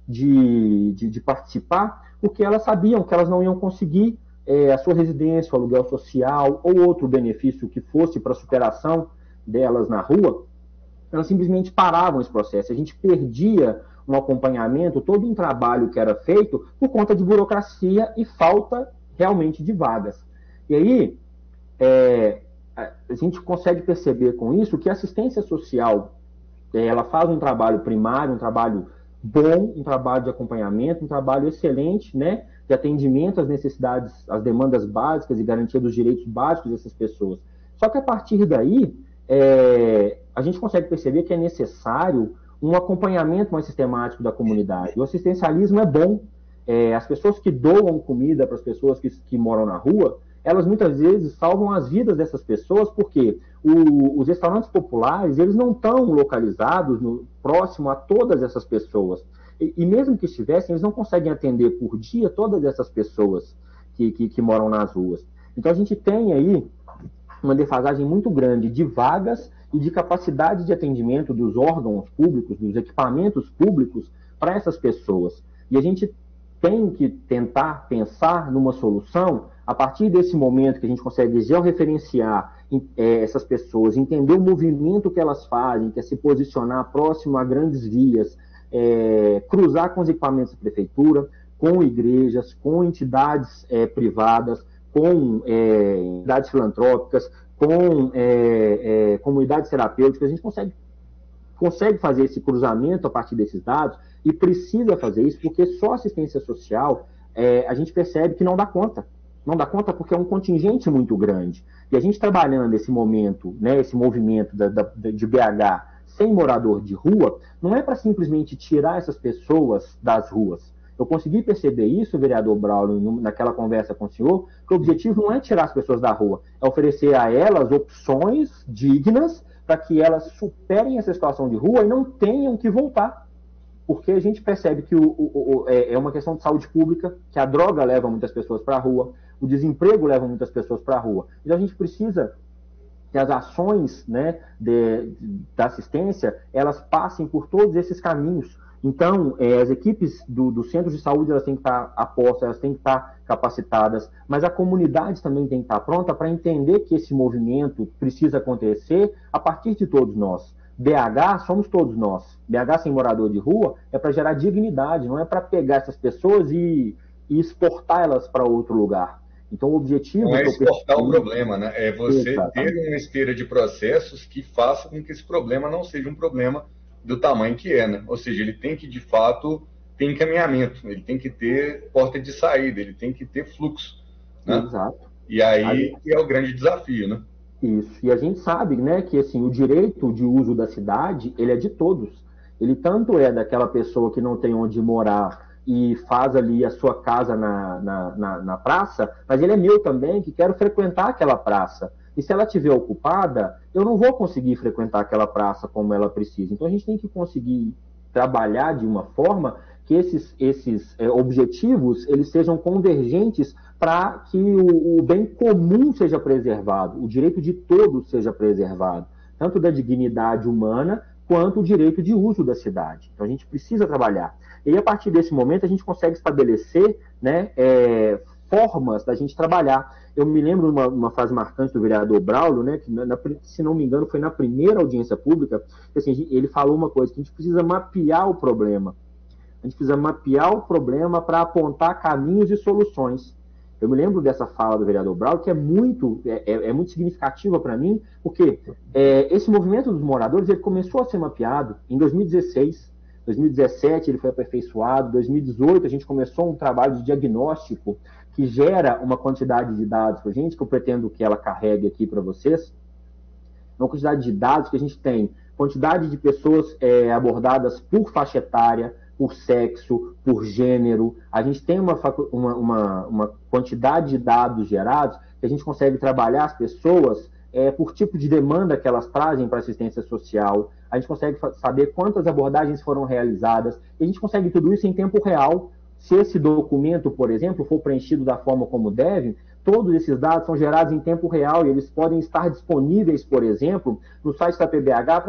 de, de, de participar, porque elas sabiam que elas não iam conseguir é, a sua residência, o aluguel social ou outro benefício que fosse para a superação delas na rua. Elas simplesmente paravam esse processo. A gente perdia um acompanhamento, todo um trabalho que era feito por conta de burocracia e falta realmente de vagas. E aí, é, a gente consegue perceber com isso que a assistência social, ela faz um trabalho primário, um trabalho bom, um trabalho de acompanhamento, um trabalho excelente, né, de atendimento às necessidades, às demandas básicas e garantia dos direitos básicos dessas pessoas. Só que a partir daí, é, a gente consegue perceber que é necessário um acompanhamento mais sistemático da comunidade. O assistencialismo é bom. É, as pessoas que doam comida para as pessoas que, que moram na rua, elas muitas vezes salvam as vidas dessas pessoas, porque o, os restaurantes populares, eles não estão localizados no, próximo a todas essas pessoas. E, e mesmo que estivessem, eles não conseguem atender por dia todas essas pessoas que, que, que moram nas ruas. Então a gente tem aí uma defasagem muito grande de vagas e de capacidade de atendimento dos órgãos públicos, dos equipamentos públicos para essas pessoas. E a gente tem que tentar pensar numa solução a partir desse momento que a gente consegue georreferenciar é, essas pessoas, entender o movimento que elas fazem, que é se posicionar próximo a grandes vias, é, cruzar com os equipamentos da prefeitura, com igrejas, com entidades é, privadas, com é, entidades filantrópicas, com é, é, comunidades terapêuticas. A gente consegue, consegue fazer esse cruzamento a partir desses dados e precisa fazer isso, porque só assistência social é, a gente percebe que não dá conta. Não dá conta porque é um contingente muito grande. E a gente trabalhando esse momento, né, esse movimento da, da, de B H sem morador de rua, não é para simplesmente tirar essas pessoas das ruas. Eu consegui perceber isso, vereador Braulio, naquela conversa com o senhor, que o objetivo não é tirar as pessoas da rua, é oferecer a elas opções dignas para que elas superem essa situação de rua e não tenham que voltar. Porque a gente percebe que o, o, o, é uma questão de saúde pública, que a droga leva muitas pessoas para a rua, o desemprego leva muitas pessoas para a rua. Então a gente precisa que as ações, né, de, de, da assistência, elas passem por todos esses caminhos. Então, é, as equipes do, do centro de saúde, elas têm que estar apostas, elas têm que estar capacitadas, mas a comunidade também tem que estar pronta para entender que esse movimento precisa acontecer a partir de todos nós. B H somos todos nós. B H sem morador de rua é para gerar dignidade, não é para pegar essas pessoas e, e exportá-las para outro lugar. Então, o objetivo... Não é exportar percebi... o problema, né? É você Exatamente. ter uma esteira de processos que faça com que esse problema não seja um problema do tamanho que é, né? Ou seja, ele tem que, de fato, ter encaminhamento, ele tem que ter porta de saída, ele tem que ter fluxo, né? Exato. E aí aí é o grande desafio, né? Isso. E a gente sabe, né, que assim, o direito de uso da cidade, ele é de todos. Ele tanto é daquela pessoa que não tem onde morar e faz ali a sua casa na, na, na, na praça, mas ele é meu também, que quero frequentar aquela praça. E se ela estiver ocupada, eu não vou conseguir frequentar aquela praça como ela precisa. Então a gente tem que conseguir trabalhar de uma forma que esses, esses é, objetivos eles sejam convergentes para que o, o bem comum seja preservado, o direito de todos seja preservado, tanto da dignidade humana quanto o direito de uso da cidade. Então a gente precisa trabalhar. E aí, a partir desse momento a gente consegue estabelecer, né, é, formas da gente trabalhar. Eu me lembro de uma, uma frase marcante do vereador Braulio, né, que, na, se não me engano, foi na primeira audiência pública, que, assim, ele falou uma coisa, que a gente precisa mapear o problema. A gente precisa mapear o problema para apontar caminhos e soluções. Eu me lembro dessa fala do vereador Braulio, que é muito, é, é muito significativa para mim, porque é, esse movimento dos moradores ele começou a ser mapeado em dois mil e dezesseis, dois mil e dezessete ele foi aperfeiçoado, dois mil e dezoito a gente começou um trabalho de diagnóstico que gera uma quantidade de dados para a gente, que eu pretendo que ela carregue aqui para vocês, uma quantidade de dados que a gente tem, quantidade de pessoas é, abordadas por faixa etária, por sexo, por gênero, a gente tem uma, uma, uma, uma quantidade de dados gerados que a gente consegue trabalhar as pessoas é, por tipo de demanda que elas trazem para assistência social, a gente consegue saber quantas abordagens foram realizadas, e a gente consegue tudo isso em tempo real. Se esse documento, por exemplo, for preenchido da forma como deve, todos esses dados são gerados em tempo real e eles podem estar disponíveis, por exemplo, no site da P B H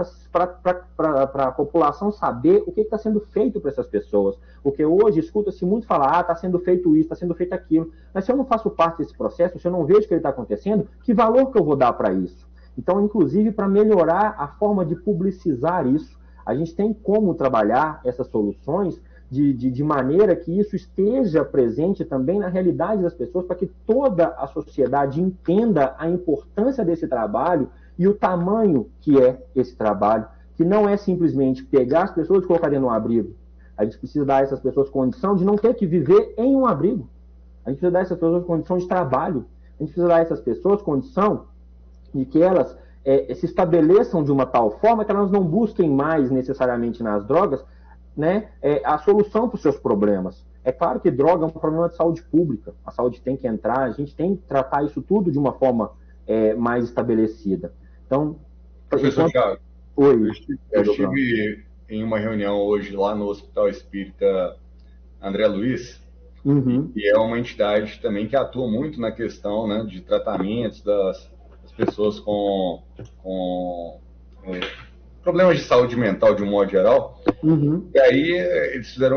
para a população saber o que está sendo feito para essas pessoas. Porque hoje escuta-se muito falar, ah, está sendo feito isso, está sendo feito aquilo. Mas se eu não faço parte desse processo, se eu não vejo o que está acontecendo, que valor que eu vou dar para isso? Então, inclusive, para melhorar a forma de publicizar isso, a gente tem como trabalhar essas soluções De, de, de maneira que isso esteja presente também na realidade das pessoas, para que toda a sociedade entenda a importância desse trabalho e o tamanho que é esse trabalho, que não é simplesmente pegar as pessoas e colocar dentro de um abrigo. A gente precisa dar a essas pessoas condição de não ter que viver em um abrigo. A gente precisa dar a essas pessoas condição de trabalho. A gente precisa dar a essas pessoas condição de que elas é, se estabeleçam de uma tal forma que elas não busquem mais necessariamente nas drogas, né, é, a solução para os seus problemas. É claro que droga é um problema de saúde pública, a saúde tem que entrar, a gente tem que tratar isso tudo de uma forma é, mais estabelecida. Então, professor enquanto... Thiago, Oi, eu estive, eu estive em uma reunião hoje lá no Hospital Espírita André Luiz, uhum. e é uma entidade também que atua muito na questão, né, de tratamentos das, das pessoas com, com é, problemas de saúde mental de um modo geral. Uhum. E aí eles fizeram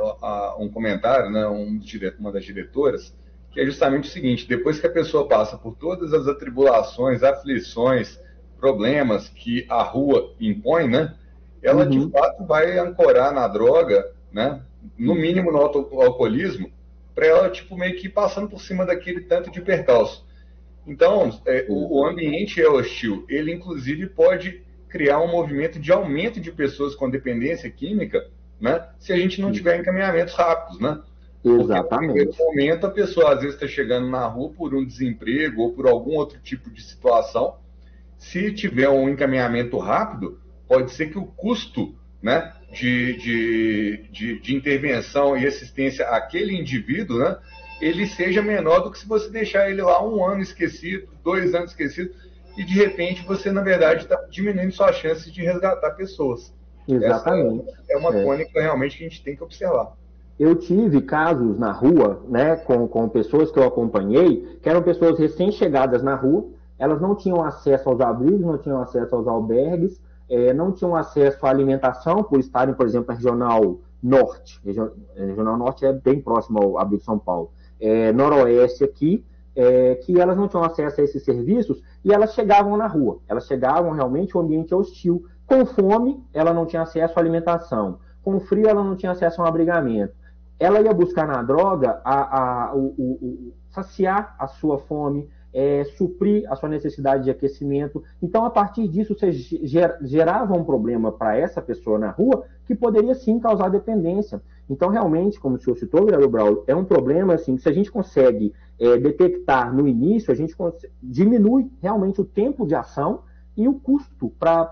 um, um comentário, né, um, uma das diretoras, que é justamente o seguinte: depois que a pessoa passa por todas as atribulações, aflições, problemas que a rua impõe, né, ela uhum. de fato vai ancorar na droga, né, no mínimo no alcoolismo, para ela tipo, meio que ir passando por cima daquele tanto de percalço. Então, é, o, o ambiente é hostil, ele inclusive pode criar um movimento de aumento de pessoas com dependência química, né, se a gente não tiver encaminhamentos rápidos, né? Exatamente. Porque no primeiro momento a pessoa às vezes está chegando na rua por um desemprego ou por algum outro tipo de situação. Se tiver um encaminhamento rápido, Pode ser que o custo, né, de, de, de, de intervenção e assistência àquele indivíduo, né, ele seja menor do que se você deixar ele lá um ano esquecido, dois anos esquecido, e de repente você, na verdade, está diminuindo sua chance de resgatar pessoas. Exatamente. Essa é uma tônica é. realmente que a gente tem que observar. Eu tive casos na rua, né, com, com pessoas que eu acompanhei, que eram pessoas recém-chegadas na rua, elas não tinham acesso aos abrigos, não tinham acesso aos albergues, é, não tinham acesso à alimentação, por estarem, por exemplo, na Regional Norte. Regional, Regional Norte é bem próximo ao abrigo de São Paulo. É, Noroeste aqui, é, que elas não tinham acesso a esses serviços e elas chegavam na rua. Elas chegavam realmente em um ambiente hostil. Com fome, ela não tinha acesso à alimentação. Com frio, ela não tinha acesso a um abrigamento. Ela ia buscar na droga a, a, o, o, o, saciar a sua fome, é, suprir a sua necessidade de aquecimento. Então, a partir disso, você ger, gerava um problema para essa pessoa na rua que poderia, sim, causar dependência. Então, realmente, como o senhor citou, vereador Braulio, é um problema assim, que se a gente consegue é, detectar no início, a gente consegue, diminui realmente o tempo de ação e o custo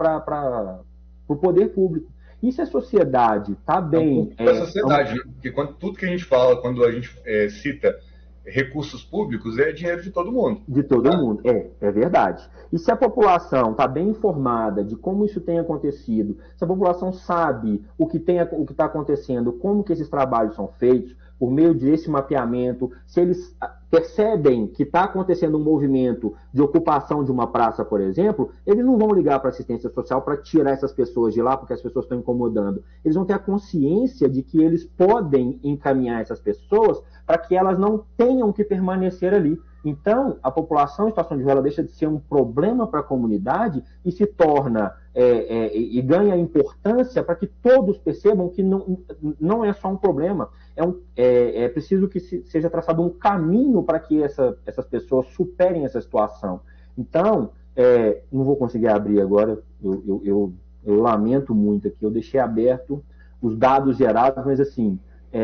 para o poder público. E se a sociedade está bem... É, a sociedade, é, porque quando, tudo que a gente fala, quando a gente é, cita recursos públicos, é dinheiro de todo mundo. De todo ah. mundo, é, é verdade. E se a população está bem informada de como isso tem acontecido, se a população sabe o que tem, o que está acontecendo, como que esses trabalhos são feitos, por meio desse mapeamento, se eles percebem que está acontecendo um movimento de ocupação de uma praça, por exemplo, eles não vão ligar para a assistência social para tirar essas pessoas de lá, porque as pessoas estão incomodando. Eles vão ter a consciência de que eles podem encaminhar essas pessoas para que elas não tenham que permanecer ali. Então, a população em situação de rua deixa de ser um problema para a comunidade e se torna é, é, e ganha importância para que todos percebam que não, não é só um problema, é, um, é, é preciso que se, seja traçado um caminho para que essa, essas pessoas superem essa situação. Então, é, não vou conseguir abrir agora, eu, eu, eu, eu lamento muito aqui, eu deixei aberto os dados gerados, mas assim...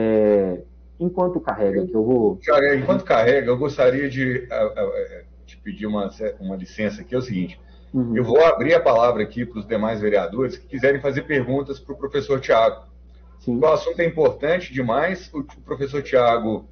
É, enquanto carrega, que eu vou... Enquanto carrega, eu gostaria de te pedir uma, uma licença aqui, é o seguinte, uhum. eu vou abrir a palavra aqui para os demais vereadores que quiserem fazer perguntas para o professor Tiago. O assunto é importante demais, o professor Tiago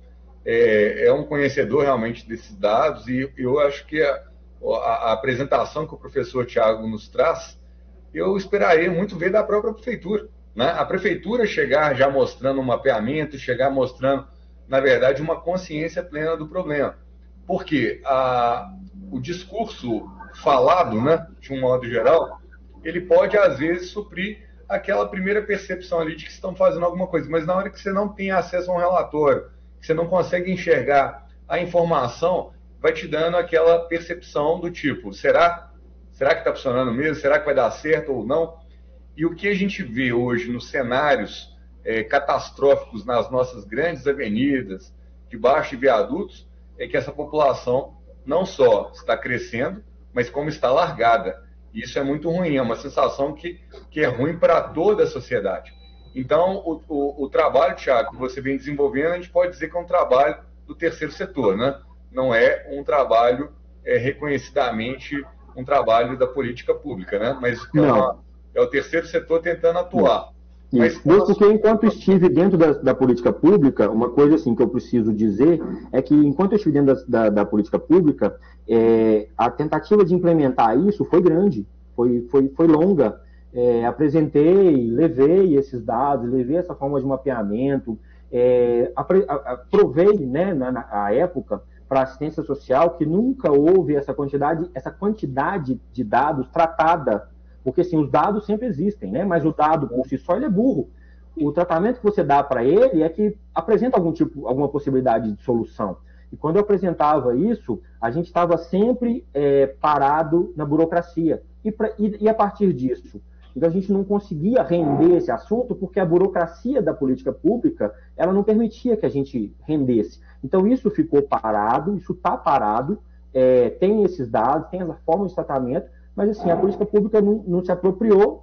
é, é um conhecedor realmente desses dados e eu acho que a, a, a apresentação que o professor Tiago nos traz, eu esperaria muito ver da própria prefeitura. Né? A prefeitura chegar já mostrando um mapeamento, chegar mostrando, na verdade, uma consciência plena do problema. Porque a, o discurso falado, né, de um modo geral, ele pode, às vezes, suprir aquela primeira percepção ali de que estão fazendo alguma coisa. Mas na hora que você não tem acesso a um relatório, que você não consegue enxergar a informação, vai te dando aquela percepção do tipo, será, será que está funcionando mesmo? Será que vai dar certo ou não? E o que a gente vê hoje nos cenários é, catastróficos nas nossas grandes avenidas, debaixo de viadutos, é que essa população não só está crescendo, mas como está largada. E isso é muito ruim, é uma sensação que, que é ruim para toda a sociedade. Então, o, o, o trabalho, Thiago, que você vem desenvolvendo, a gente pode dizer que é um trabalho do terceiro setor, né? Não é um trabalho é, reconhecidamente um trabalho da política pública, né? Mas é uma... É o terceiro setor tentando atuar. Mas, Mesmo porque enquanto estive dentro da, da política pública, uma coisa assim que eu preciso dizer é que enquanto eu estive dentro da, da, da política pública, é, a tentativa de implementar isso foi grande, foi, foi, foi longa. É, apresentei, levei esses dados, levei essa forma de mapeamento, é, apre, a, provei, né, na, na época, para a assistência social que nunca houve essa quantidade, essa quantidade de dados tratada. Porque, assim, os dados sempre existem, né? Mas o dado por si só, ele é burro. O tratamento que você dá para ele é que apresenta algum tipo, alguma possibilidade de solução. E quando eu apresentava isso, a gente estava sempre é, parado na burocracia. E, pra, e, e a partir disso? Então, a gente não conseguia render esse assunto porque a burocracia da política pública, ela não permitia que a gente rendesse. Então, isso ficou parado, isso está parado, é, tem esses dados, tem essa forma de tratamento, mas, assim, a política pública não, não se apropriou.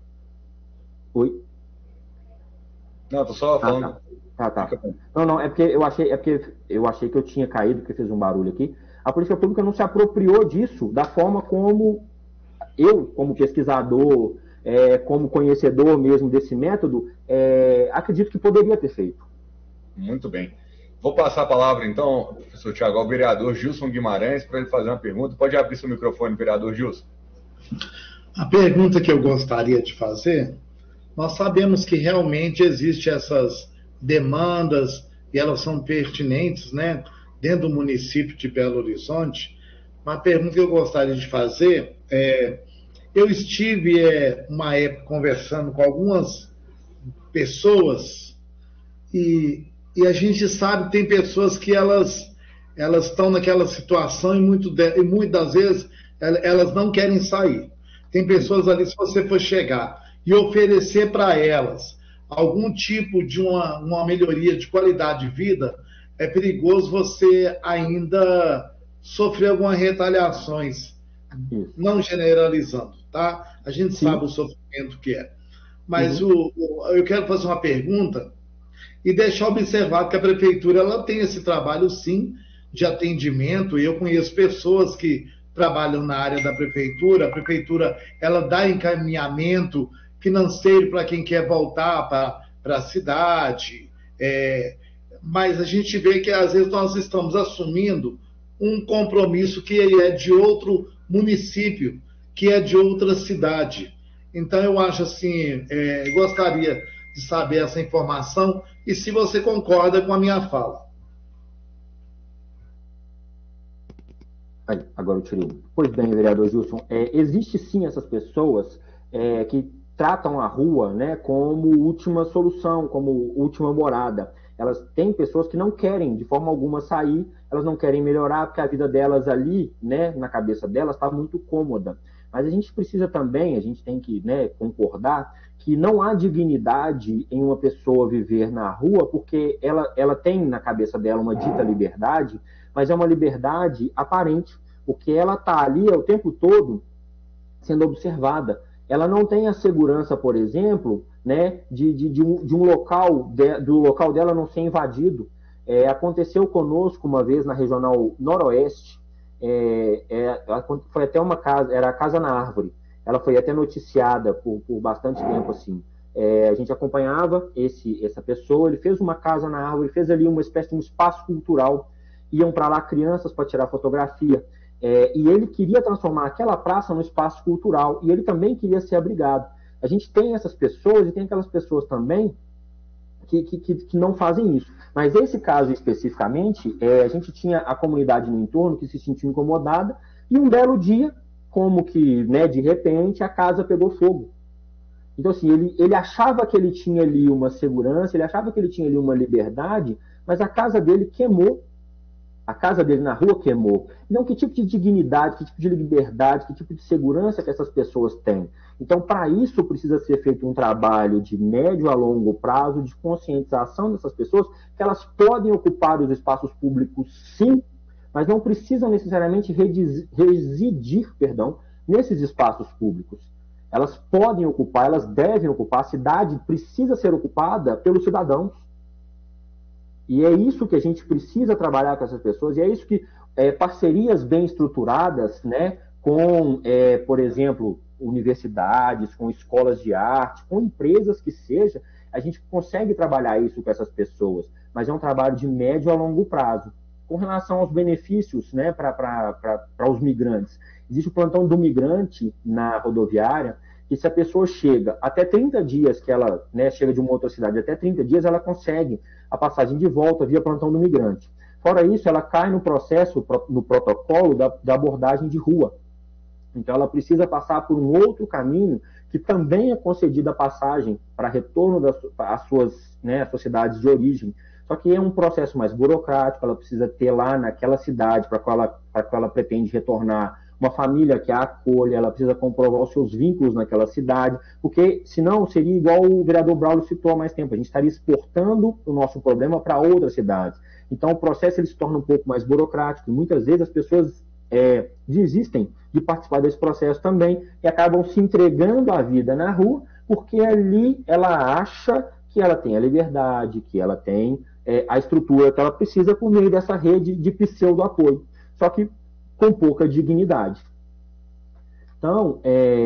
Oi? Não, tô só falando. Ah, tá. tá, tá. Não, não, é porque, eu achei, é porque eu achei que eu tinha caído, porque fez um barulho aqui. A política pública não se apropriou disso da forma como eu, como pesquisador, é, como conhecedor mesmo desse método, é, acredito que poderia ter feito. Muito bem. Vou passar a palavra, então, professor Tiago, ao vereador Gilson Guimarães, para ele fazer uma pergunta. Pode abrir seu microfone, vereador Gilson. A pergunta que eu gostaria de fazer, nós sabemos que realmente existem essas demandas e elas são pertinentes, né, dentro do município de Belo Horizonte. Uma pergunta que eu gostaria de fazer é, eu estive é, uma época conversando com algumas pessoas e, e a gente sabe que tem pessoas que elas elas estão naquela situação e, muito de, e muitas vezes elas não querem sair. Tem pessoas ali, se você for chegar e oferecer para elas algum tipo de uma, uma melhoria de qualidade de vida, é perigoso você ainda sofrer algumas retaliações, não generalizando, tá? A gente Sim. sabe o sofrimento que é. Mas uhum. o, o, eu quero fazer uma pergunta e deixar observado que a prefeitura ela tem esse trabalho, sim, de atendimento, e eu conheço pessoas que trabalham na área da prefeitura. A prefeitura ela dá encaminhamento financeiro para quem quer voltar para a cidade, é, mas a gente vê que às vezes nós estamos assumindo um compromisso que é de outro município, que é de outra cidade. Então eu acho assim, é, gostaria de saber essa informação e se você concorda com a minha fala. Agora eu tirei. Pois bem, vereador Gilson, é, existe sim essas pessoas é, que tratam a rua, né, como última solução, como última morada. Elas têm pessoas que não querem de forma alguma sair, elas não querem melhorar, porque a vida delas ali, né, na cabeça delas, está muito cômoda. Mas a gente precisa também, a gente tem que, né, concordar que não há dignidade em uma pessoa viver na rua, porque ela, ela tem na cabeça dela uma dita liberdade, mas é uma liberdade aparente, porque ela está ali o tempo todo sendo observada. Ela não tem a segurança, por exemplo, né, de, de, de, um, de um local, de, do local dela não ser invadido. É, aconteceu conosco uma vez na Regional Noroeste, é, é, foi até uma casa, era a Casa na Árvore, ela foi até noticiada por, por bastante tempo, assim. É, a gente acompanhava esse, essa pessoa, ele fez uma casa na árvore, fez ali uma espécie de um espaço cultural, iam para lá crianças para tirar fotografia, é, e ele queria transformar aquela praça num espaço cultural, e ele também queria ser abrigado. A gente tem essas pessoas, e tem aquelas pessoas também que, que, que não fazem isso. Mas esse caso especificamente, é, a gente tinha a comunidade no entorno que se sentiu incomodada, e um belo dia, como que, né, de repente, a casa pegou fogo. Então, assim, ele, ele achava que ele tinha ali uma segurança, ele achava que ele tinha ali uma liberdade, mas a casa dele queimou. A casa dele na rua queimou. Então, que tipo de dignidade, que tipo de liberdade, que tipo de segurança que essas pessoas têm? Então, para isso, precisa ser feito um trabalho de médio a longo prazo, de conscientização dessas pessoas, que elas podem ocupar os espaços públicos, sim, mas não precisam necessariamente residir, perdão, nesses espaços públicos. Elas podem ocupar, elas devem ocupar, a cidade precisa ser ocupada pelos cidadãos. E é isso que a gente precisa trabalhar com essas pessoas, e é isso que é, parcerias bem estruturadas, né, com, é, por exemplo, universidades, com escolas de arte, com empresas que seja, a gente consegue trabalhar isso com essas pessoas, mas é um trabalho de médio a longo prazo. Com relação aos benefícios, né, para os migrantes, existe o plantão do migrante na rodoviária, que se a pessoa chega até trinta dias, que ela, né, chega de uma outra cidade, até trinta dias, ela consegue a passagem de volta via plantão do migrante. Fora isso, ela cai no processo, no protocolo da, da abordagem de rua. Então, ela precisa passar por um outro caminho, que também é concedida a passagem para retorno das às suas, né, sociedades de origem. Só que é um processo mais burocrático, ela precisa ter lá naquela cidade para qual ela, para qual ela pretende retornar uma família que a acolha, ela precisa comprovar os seus vínculos naquela cidade, porque senão seria igual o vereador Braulio citou há mais tempo, a gente estaria exportando o nosso problema para outras cidades. Então o processo ele se torna um pouco mais burocrático, e muitas vezes as pessoas é, desistem de participar desse processo também, e acabam se entregando à vida na rua, porque ali ela acha que ela tem a liberdade, que ela tem é, a estrutura que ela precisa por meio dessa rede de pseudo-apoio. Só que com pouca dignidade. Então,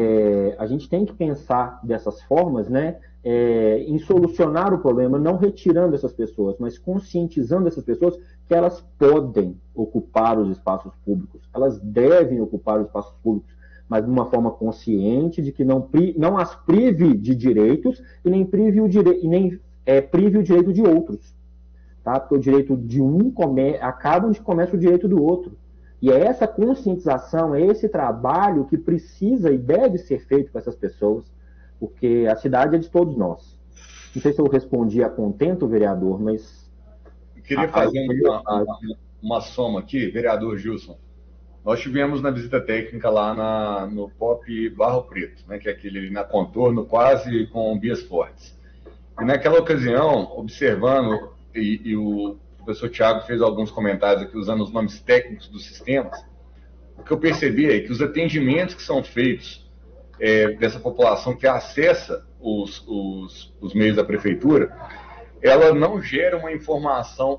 é, a gente tem que pensar dessas formas, né, é, em solucionar o problema, não retirando essas pessoas, mas conscientizando essas pessoas que elas podem ocupar os espaços públicos, elas devem ocupar os espaços públicos, mas de uma forma consciente, de que não, não as prive de direitos e nem prive o, dire, e nem, é, prive o direito de outros. Tá? Porque o direito de um come, acaba onde começa o direito do outro. E é essa conscientização, é esse trabalho que precisa e deve ser feito com essas pessoas, porque a cidade é de todos nós. Não sei se eu respondi a contento, vereador, mas... Eu queria fazer uma, uma, uma soma aqui, vereador Gilson. Nós tivemos na visita técnica lá na, no P O P Barro Preto, né, que é aquele ali na contorno, quase com vias fortes. E naquela ocasião, observando, e, e o professor Tiago fez alguns comentários aqui usando os nomes técnicos dos sistemas, o que eu percebi é que os atendimentos que são feitos é, dessa população que acessa os, os, os meios da prefeitura, ela não gera uma informação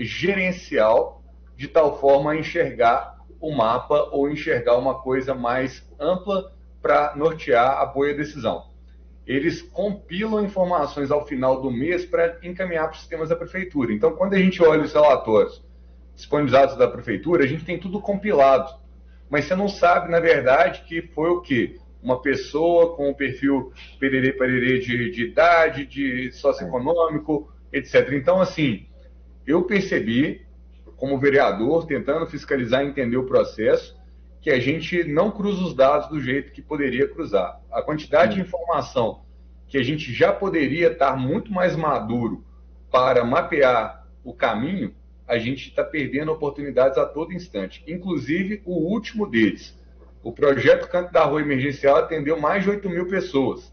gerencial de tal forma a enxergar o mapa ou enxergar uma coisa mais ampla para nortear a boa decisão. Eles compilam informações ao final do mês para encaminhar para os sistemas da prefeitura. Então, quando a gente olha os relatórios disponibilizados da prefeitura, a gente tem tudo compilado. Mas você não sabe, na verdade, que foi o quê? Uma pessoa com um perfil pererê, pererê de, de idade, de socioeconômico, etcétera. Então, assim, eu percebi, como vereador, tentando fiscalizar e entender o processo, que a gente não cruza os dados do jeito que poderia cruzar. A quantidade de informação que a gente já poderia estar muito mais maduro para mapear o caminho, a gente está perdendo oportunidades a todo instante. Inclusive, o último deles, o projeto Canto da Rua Emergencial, atendeu mais de oito mil pessoas.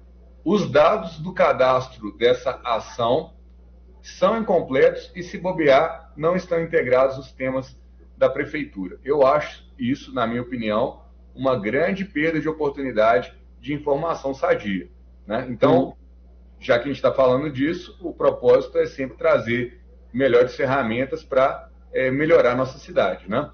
Os dados do cadastro dessa ação são incompletos e, se bobear, não estão integrados nos sistemas da prefeitura. Eu acho isso, na minha opinião, uma grande perda de oportunidade de informação sadia, né? Então, já que a gente está falando disso, o propósito é sempre trazer melhores ferramentas para é, melhorar a nossa cidade, né?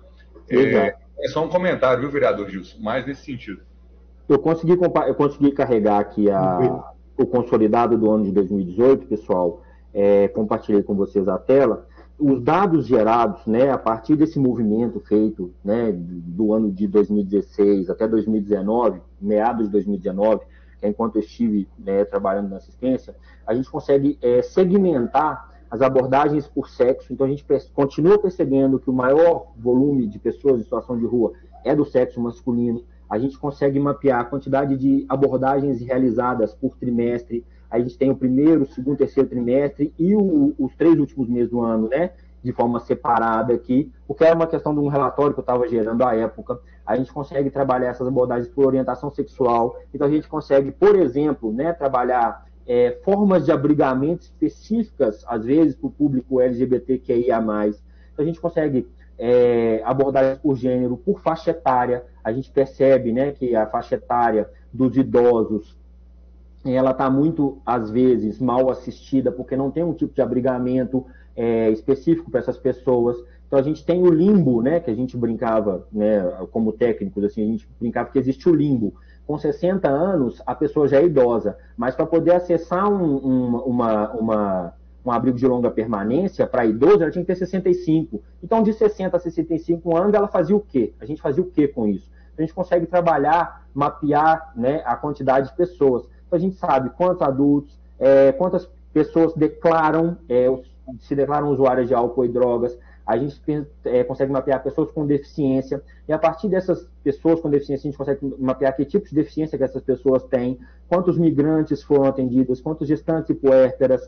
É, é só um comentário, viu, vereador Gilson? Mais nesse sentido. Eu consegui, eu consegui carregar aqui a, o consolidado do ano de dois mil e dezoito, pessoal. É, compartilhei com vocês a tela. Os dados gerados, né, a partir desse movimento feito, né, do ano de dois mil e dezesseis até dois mil e dezenove, meados de dois mil e dezenove, que é enquanto eu estive, né, trabalhando na assistência, a gente consegue é, segmentar as abordagens por sexo. Então a gente continua percebendo que o maior volume de pessoas em situação de rua é do sexo masculino. A gente consegue mapear a quantidade de abordagens realizadas por trimestre. A gente tem o primeiro, o segundo, terceiro trimestre e o, os três últimos meses do ano, né, de forma separada aqui, porque era uma questão de um relatório que eu estava gerando à época. A gente consegue trabalhar essas abordagens por orientação sexual. Então a gente consegue, por exemplo, né, trabalhar é, formas de abrigamento específicas, às vezes, para o público L G B T Q I A mais. Então a gente consegue é, abordagens por gênero, por faixa etária. A gente percebe, né, que a faixa etária dos idosos, ela está muito, às vezes, mal assistida, porque não tem um tipo de abrigamento é, específico para essas pessoas. Então, a gente tem o limbo, né, que a gente brincava, né, como técnicos, assim, a gente brincava que existe o limbo. Com sessenta anos, a pessoa já é idosa, mas para poder acessar um, um, uma, uma, um abrigo de longa permanência para idoso, ela tinha que ter sessenta e cinco. Então, de sessenta a sessenta e cinco anos, ela fazia o quê? A gente fazia o quê com isso? A gente consegue trabalhar, mapear, né, a quantidade de pessoas. Então, a gente sabe quantos adultos, é, quantas pessoas declaram, é, se declaram usuárias de álcool e drogas. A gente é, consegue mapear pessoas com deficiência. E a partir dessas pessoas com deficiência, a gente consegue mapear que tipos de deficiência que essas pessoas têm, quantos migrantes foram atendidos, quantos gestantes e puérperas,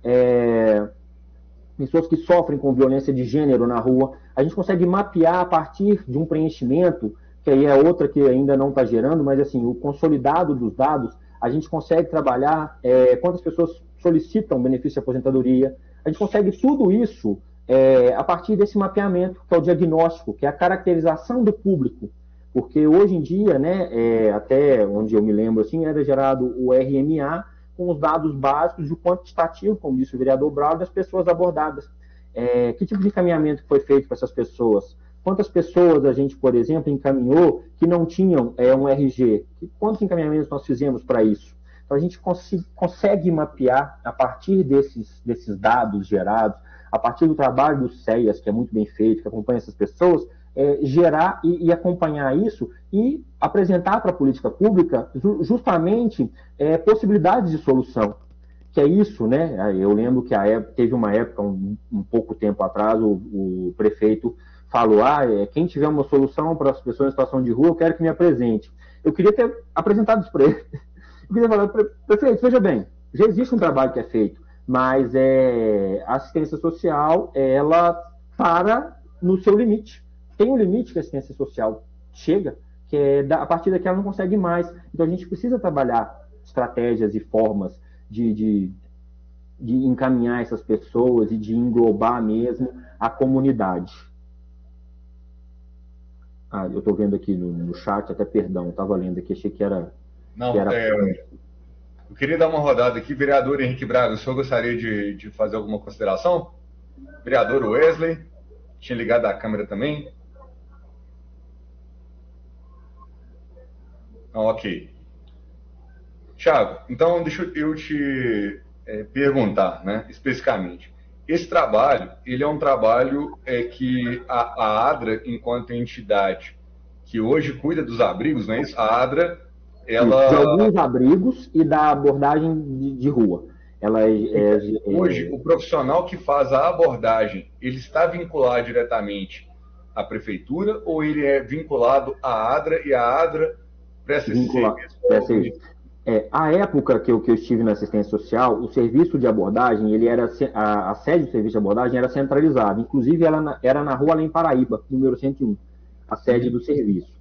é, pessoas que sofrem com violência de gênero na rua. A gente consegue mapear a partir de um preenchimento, que aí é outra que ainda não está gerando, mas assim, o consolidado dos dados, a gente consegue trabalhar é, quantas pessoas solicitam benefício de aposentadoria. A gente consegue tudo isso é, a partir desse mapeamento, que é o diagnóstico, que é a caracterização do público. Porque hoje em dia, né, é, até onde eu me lembro, assim, era gerado o R M A com os dados básicos do quantitativo, como disse o vereador Braulio, das pessoas abordadas. É, que tipo de encaminhamento foi feito para essas pessoas? Quantas pessoas a gente, por exemplo, encaminhou que não tinham é, um R G? Quantos encaminhamentos nós fizemos para isso? Então, a gente cons consegue mapear, a partir desses, desses dados gerados, a partir do trabalho do C E A S, que é muito bem feito, que acompanha essas pessoas, é, gerar e, e acompanhar isso e apresentar para a política pública ju justamente é, possibilidades de solução. Que é isso, né? Eu lembro que a época, teve uma época, um, um pouco tempo atrás, o, o prefeito falou, ah, é, quem tiver uma solução para as pessoas em situação de rua, eu quero que me apresente. Eu queria ter apresentado isso para ele. Eu queria falar, prefeito, veja bem, já existe um trabalho que é feito, mas é, a assistência social, ela para no seu limite. Tem um limite que a assistência social chega, que é da, a partir daqui ela não consegue mais. Então a gente precisa trabalhar estratégias e formas de, de, de encaminhar essas pessoas e de englobar mesmo a comunidade. Ah, eu estou vendo aqui no, no chat, até perdão, estava lendo aqui, achei que era... Não, que era... É, eu queria dar uma rodada aqui. Vereador Henrique Braga, o senhor gostaria de, de fazer alguma consideração? Vereador Wesley, tinha ligado a câmera também. Não, ok. Tiago, então deixa eu te é, perguntar, né, especificamente. Esse trabalho, ele é um trabalho é, que a, a ADRA, enquanto entidade que hoje cuida dos abrigos, não é isso? A ADRA, ela... De alguns abrigos e da abordagem de, de rua. Ela é, é, hoje, é... o profissional que faz a abordagem, ele está vinculado diretamente à prefeitura ou ele é vinculado à ADRA e a ADRA presta esse serviço? É, a época que eu, que eu estive na assistência social, o serviço de abordagem, ele era, a, a sede do serviço de abordagem era centralizada. Inclusive, ela na, era na rua Além Paraíba, número cento e um, a sede do serviço.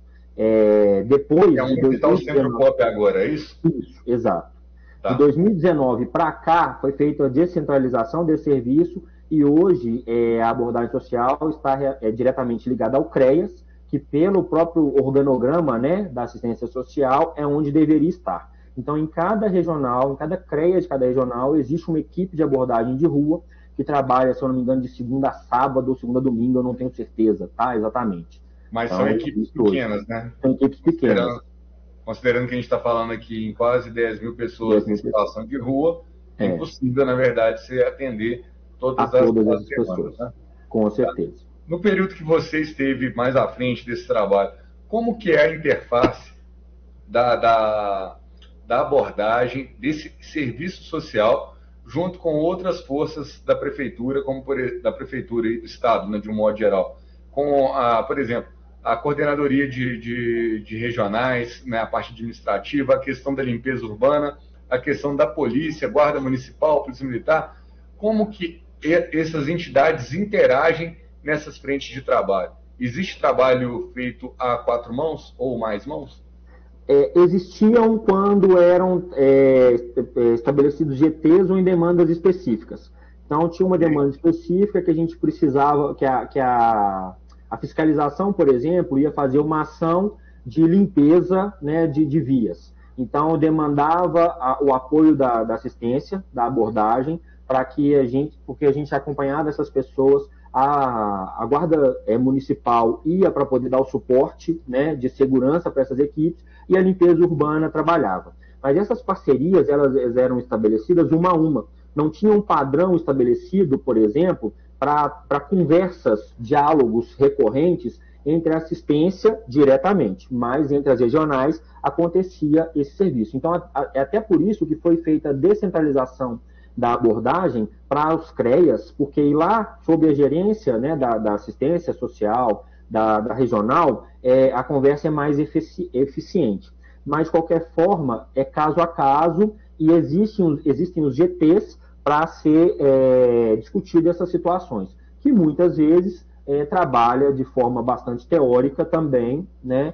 É, depois... É onde está o Centro Pop agora, é isso? Isso, exato. Tá. De dois mil e dezenove para cá, foi feita a descentralização desse serviço e hoje é, a abordagem social está é, diretamente ligada ao CREAS, que pelo próprio organograma, né, da assistência social é onde deveria estar. Então, em cada regional, em cada CREAS de cada regional, existe uma equipe de abordagem de rua que trabalha, se eu não me engano, de segunda a sábado ou segunda a domingo, eu não tenho certeza, tá? Exatamente. Mas então, são equipes pequenas, né? São equipes pequenas. Considerando, considerando que a gente está falando aqui em quase dez mil pessoas em situação de rua, é, é impossível, na verdade, você atender todas, as, todas as as pessoas. Né? Com certeza. No período que você esteve mais à frente desse trabalho, como que é a interface da... da da abordagem desse serviço social junto com outras forças da prefeitura, como por, da prefeitura e do Estado, né, de um modo geral. Com, a, por exemplo, a coordenadoria de, de, de regionais, né, a parte administrativa, a questão da limpeza urbana, a questão da polícia, guarda municipal, polícia militar, como que essas entidades interagem nessas frentes de trabalho? Existe trabalho feito a quatro mãos ou mais mãos? É, existiam quando eram é, estabelecidos G Ts ou em demandas específicas. Então, tinha uma demanda específica que a gente precisava, que a, que a, a fiscalização, por exemplo, ia fazer uma ação de limpeza, né, de, de vias. Então, demandava a, o apoio da, da assistência, da abordagem, para que a gente, porque a gente acompanhava essas pessoas, a, a guarda é, municipal ia para poder dar o suporte, né, de segurança para essas equipes, e a limpeza urbana trabalhava. Mas essas parcerias, elas eram estabelecidas uma a uma. Não tinha um padrão estabelecido, por exemplo, para conversas, diálogos recorrentes entre a assistência diretamente, mas entre as regionais acontecia esse serviço. Então, é até por isso que foi feita a descentralização da abordagem para os CREAS, porque lá, sob a gerência, né, da, da assistência social, da, da regional, é, a conversa é mais efici eficiente. Mas, de qualquer forma, é caso a caso e existem, existem os G Ts para ser é, discutido essas situações, que muitas vezes é, trabalha de forma bastante teórica também, né,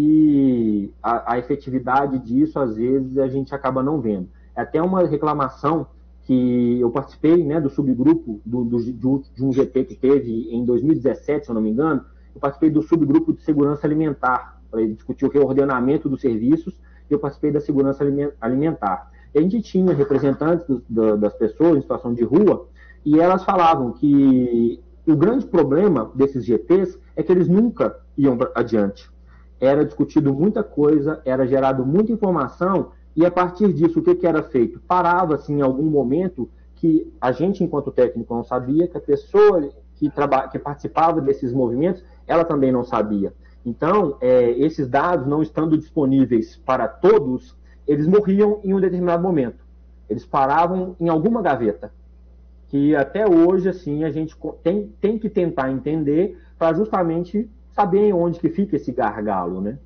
e a, a efetividade disso, às vezes, a gente acaba não vendo. É até uma reclamação que eu participei, né, do subgrupo do, do, de um G T que teve em dois mil e dezessete, se eu não me engano, eu participei do subgrupo de segurança alimentar, para discutir o reordenamento dos serviços, e eu participei da segurança alimentar. E a gente tinha representantes do, do, das pessoas em situação de rua, e elas falavam que o grande problema desses G Ts é que eles nunca iam adiante. Era discutido muita coisa, era gerado muita informação, e a partir disso, o que, que era feito? Parava-se em algum momento que a gente, enquanto técnico, não sabia, que a pessoa que, traba... que participava desses movimentos, ela também não sabia. Então, é, esses dados não estando disponíveis para todos, eles morriam em um determinado momento. Eles paravam em alguma gaveta, que até hoje, assim, a gente tem, tem que tentar entender para justamente saber onde que fica esse gargalo, né?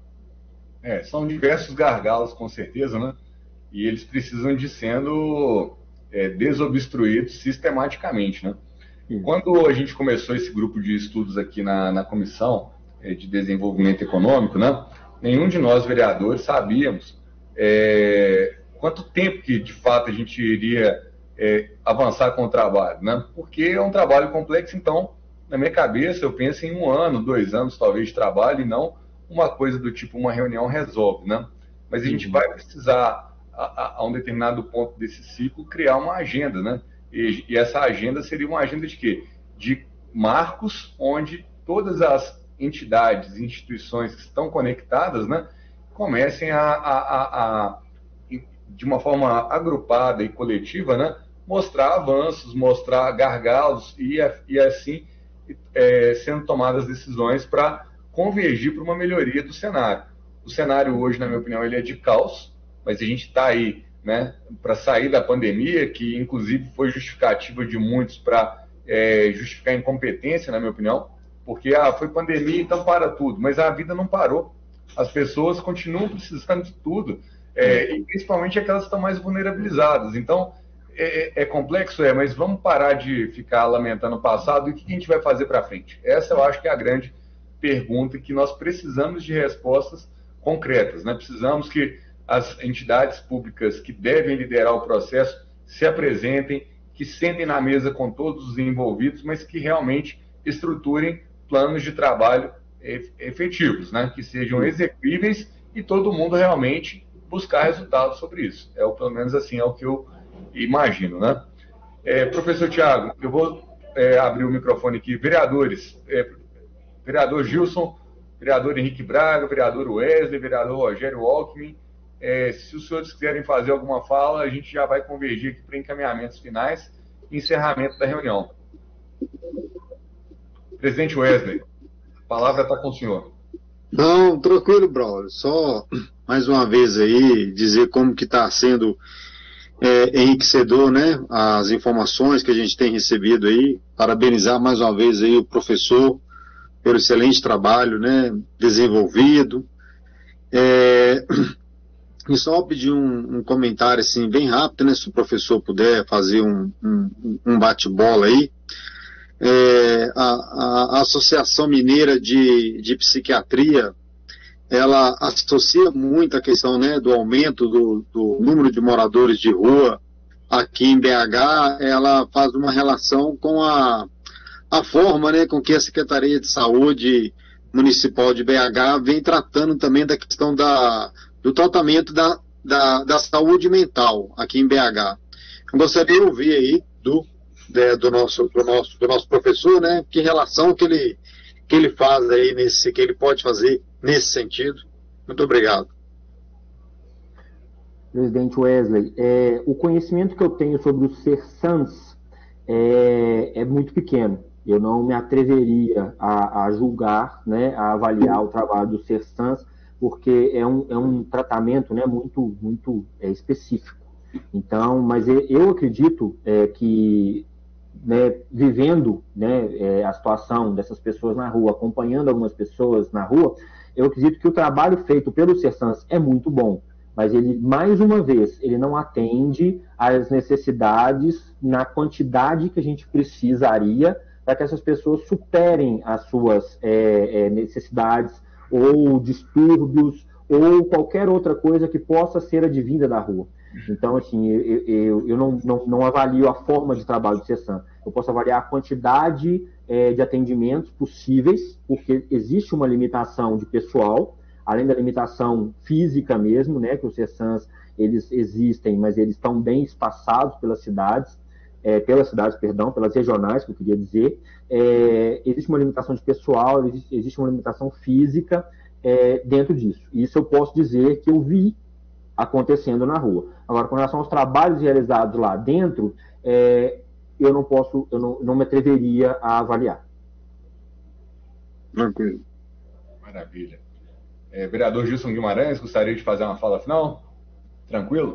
É, são diversos gargalos, com certeza, né? E eles precisam de sendo é, desobstruídos sistematicamente, né? Sim. Quando a gente começou esse grupo de estudos aqui na, na Comissão é, de Desenvolvimento Econômico, né? Nenhum de nós, vereadores, sabíamos é, quanto tempo que, de fato, a gente iria é, avançar com o trabalho, né? Porque é um trabalho complexo, então, na minha cabeça, eu penso em um ano, dois anos, talvez, de trabalho, e não uma coisa do tipo, uma reunião resolve, né? Mas a gente vai precisar, a, a, a um determinado ponto desse ciclo, criar uma agenda, né? E, e essa agenda seria uma agenda de quê? De marcos onde todas as entidades, instituições que estão conectadas, né, comecem a, a, a, a de uma forma agrupada e coletiva, né, mostrar avanços, mostrar gargalos e, e assim, é, sendo tomadas decisões para convergir para uma melhoria do cenário. O cenário hoje, na minha opinião, ele é de caos, mas a gente está aí, né, para sair da pandemia, que inclusive foi justificativa de muitos para é, justificar a incompetência, na minha opinião, porque ah, foi pandemia, então para tudo, mas a vida não parou. As pessoas continuam precisando de tudo, é, e principalmente aquelas que estão mais vulnerabilizadas. Então, é, é complexo, é, mas vamos parar de ficar lamentando o passado e o que a gente vai fazer para frente. Essa eu acho que é a grande pergunta, que nós precisamos de respostas concretas, né? Precisamos que as entidades públicas que devem liderar o processo se apresentem, que sentem na mesa com todos os envolvidos, mas que realmente estruturem planos de trabalho efetivos, né? Que sejam execuíveis e todo mundo realmente buscar resultados sobre isso. É, pelo menos assim, é o que eu imagino, né? É, professor Tiago, eu vou é, abrir o microfone aqui. Vereadores, é, vereador Gilson, vereador Henrique Braga, vereador Wesley, vereador Rogério Alckmin, é, se os senhores quiserem fazer alguma fala, a gente já vai convergir aqui para encaminhamentos finais e encerramento da reunião. Presidente Wesley, a palavra está com o senhor. Não, tranquilo, Braulio. Só mais uma vez aí dizer como que está sendo é, enriquecedor, né, as informações que a gente tem recebido aí. Parabenizar mais uma vez aí o professor pelo excelente trabalho, né, desenvolvido. É, e só pedir um, um comentário assim bem rápido, né, se o professor puder fazer um, um, um bate-bola aí. É, a, a, a Associação Mineira de, de Psiquiatria, ela associa muito a questão, né, do aumento do, do número de moradores de rua aqui em B H. Ela faz uma relação com a, a forma, né, com que a Secretaria de Saúde Municipal de B H vem tratando também da questão da, do tratamento da, da, da saúde mental aqui em B H. Eu gostaria de ouvir aí do É, do, nosso, do, nosso, do nosso professor, né, que relação que ele, que ele faz aí, nesse, que ele pode fazer nesse sentido. Muito obrigado. Presidente Wesley, é, o conhecimento que eu tenho sobre o CERSANS é, é muito pequeno. Eu não me atreveria a, a julgar, né, a avaliar o trabalho do CERSANS, porque é um, é um tratamento, né, muito, muito é, específico. Então, mas eu acredito é, que, né, vivendo, né, é, a situação dessas pessoas na rua, acompanhando algumas pessoas na rua, eu acredito que o trabalho feito pelo CERSANS é muito bom, mas ele, mais uma vez, ele não atende às necessidades na quantidade que a gente precisaria para que essas pessoas superem as suas é, é, necessidades ou distúrbios ou qualquer outra coisa que possa ser advinda da rua. Então, assim, eu, eu, eu não, não, não avalio a forma de trabalho do CERSANS. Eu posso avaliar a quantidade é, de atendimentos possíveis, porque existe uma limitação de pessoal, além da limitação física mesmo, né, que os CERSANS, eles existem, mas eles estão bem espaçados pelas cidades. é, pelas cidades, perdão, pelas regionais, que eu queria dizer, é, existe uma limitação de pessoal, existe, existe uma limitação física é, dentro disso. Isso eu posso dizer que eu vi acontecendo na rua. Agora, com relação aos trabalhos realizados lá dentro, é, eu não posso, eu não, não me atreveria a avaliar. Tranquilo. Maravilha. É, vereador Gilson Guimarães, gostaria de fazer uma fala final? Tranquilo?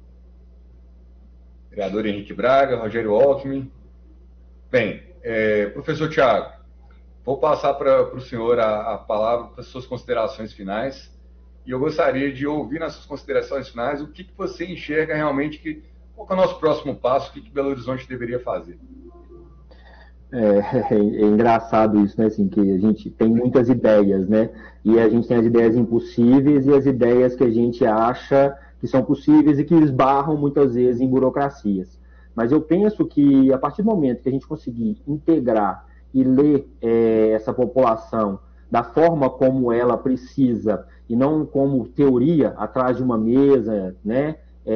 Vereador Henrique Braga, Rogério Alckmin. Bem, é, professor Tiago, vou passar para o senhor a, a palavra para as suas considerações finais, e eu gostaria de ouvir nas suas considerações finais o que, que você enxerga realmente, que, qual que é o nosso próximo passo, o que, que Belo Horizonte deveria fazer. É, é, é engraçado isso, né, assim, que a gente tem muitas ideias, né, e a gente tem as ideias impossíveis e as ideias que a gente acha que são possíveis e que esbarram muitas vezes em burocracias. Mas eu penso que a partir do momento que a gente conseguir integrar e ler é, essa população da forma como ela precisa e não como teoria atrás de uma mesa, né,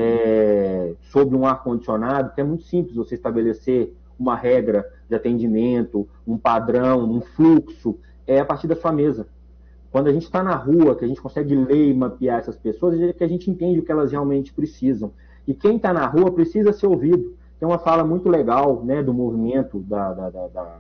é, sob um ar-condicionado, que é muito simples você estabelecer uma regra de atendimento, um padrão, um fluxo, é a partir da sua mesa. Quando a gente está na rua, que a gente consegue ler e mapear essas pessoas, é que a gente entende o que elas realmente precisam. E quem está na rua precisa ser ouvido. Tem uma fala muito legal, né, do movimento da, da, da, da,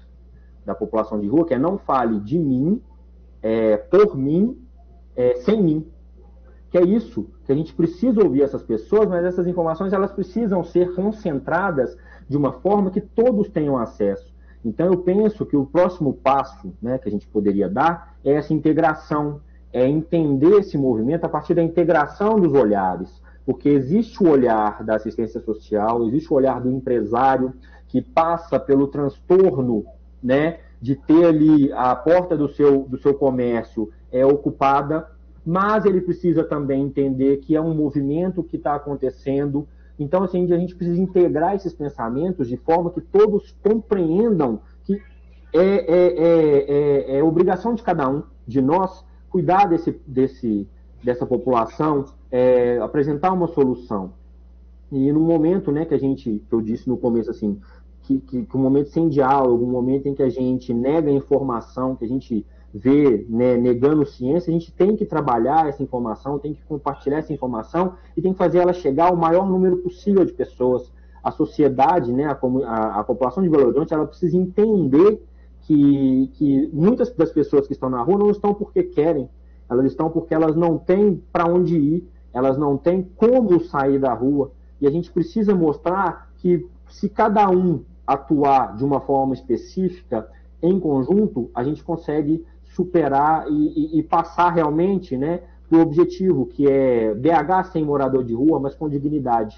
da população de rua, que é: não fale de mim, é, por mim, é, sem mim. Que é isso, que a gente precisa ouvir essas pessoas, mas essas informações elas precisam ser concentradas de uma forma que todos tenham acesso. Então, eu penso que o próximo passo, né, que a gente poderia dar é essa integração, é entender esse movimento a partir da integração dos olhares, porque existe o olhar da assistência social, existe o olhar do empresário, que passa pelo transtorno, né, de ter ali a porta do seu, do seu comércio é, ocupada, mas ele precisa também entender que é um movimento que está acontecendo. Então, assim, a gente precisa integrar esses pensamentos de forma que todos compreendam que é, é, é, é, é obrigação de cada um, de nós, cuidar desse, desse, dessa população, é, apresentar uma solução. E no momento, né, que a gente, que eu disse no começo, assim, que, que, que um momento sem diálogo, um momento em que a gente nega a informação, que a gente vê, né, negando ciência, a gente tem que trabalhar essa informação, tem que compartilhar essa informação e tem que fazer ela chegar ao maior número possível de pessoas. A sociedade, né, a, a, a população de Belo Horizonte, ela precisa entender que, que muitas das pessoas que estão na rua não estão porque querem, elas estão porque elas não têm para onde ir, elas não têm como sair da rua, e a gente precisa mostrar que se cada um atuar de uma forma específica, em conjunto, a gente consegue superar e, e, e passar realmente, né, para o objetivo, que é B H sem morador de rua, mas com dignidade.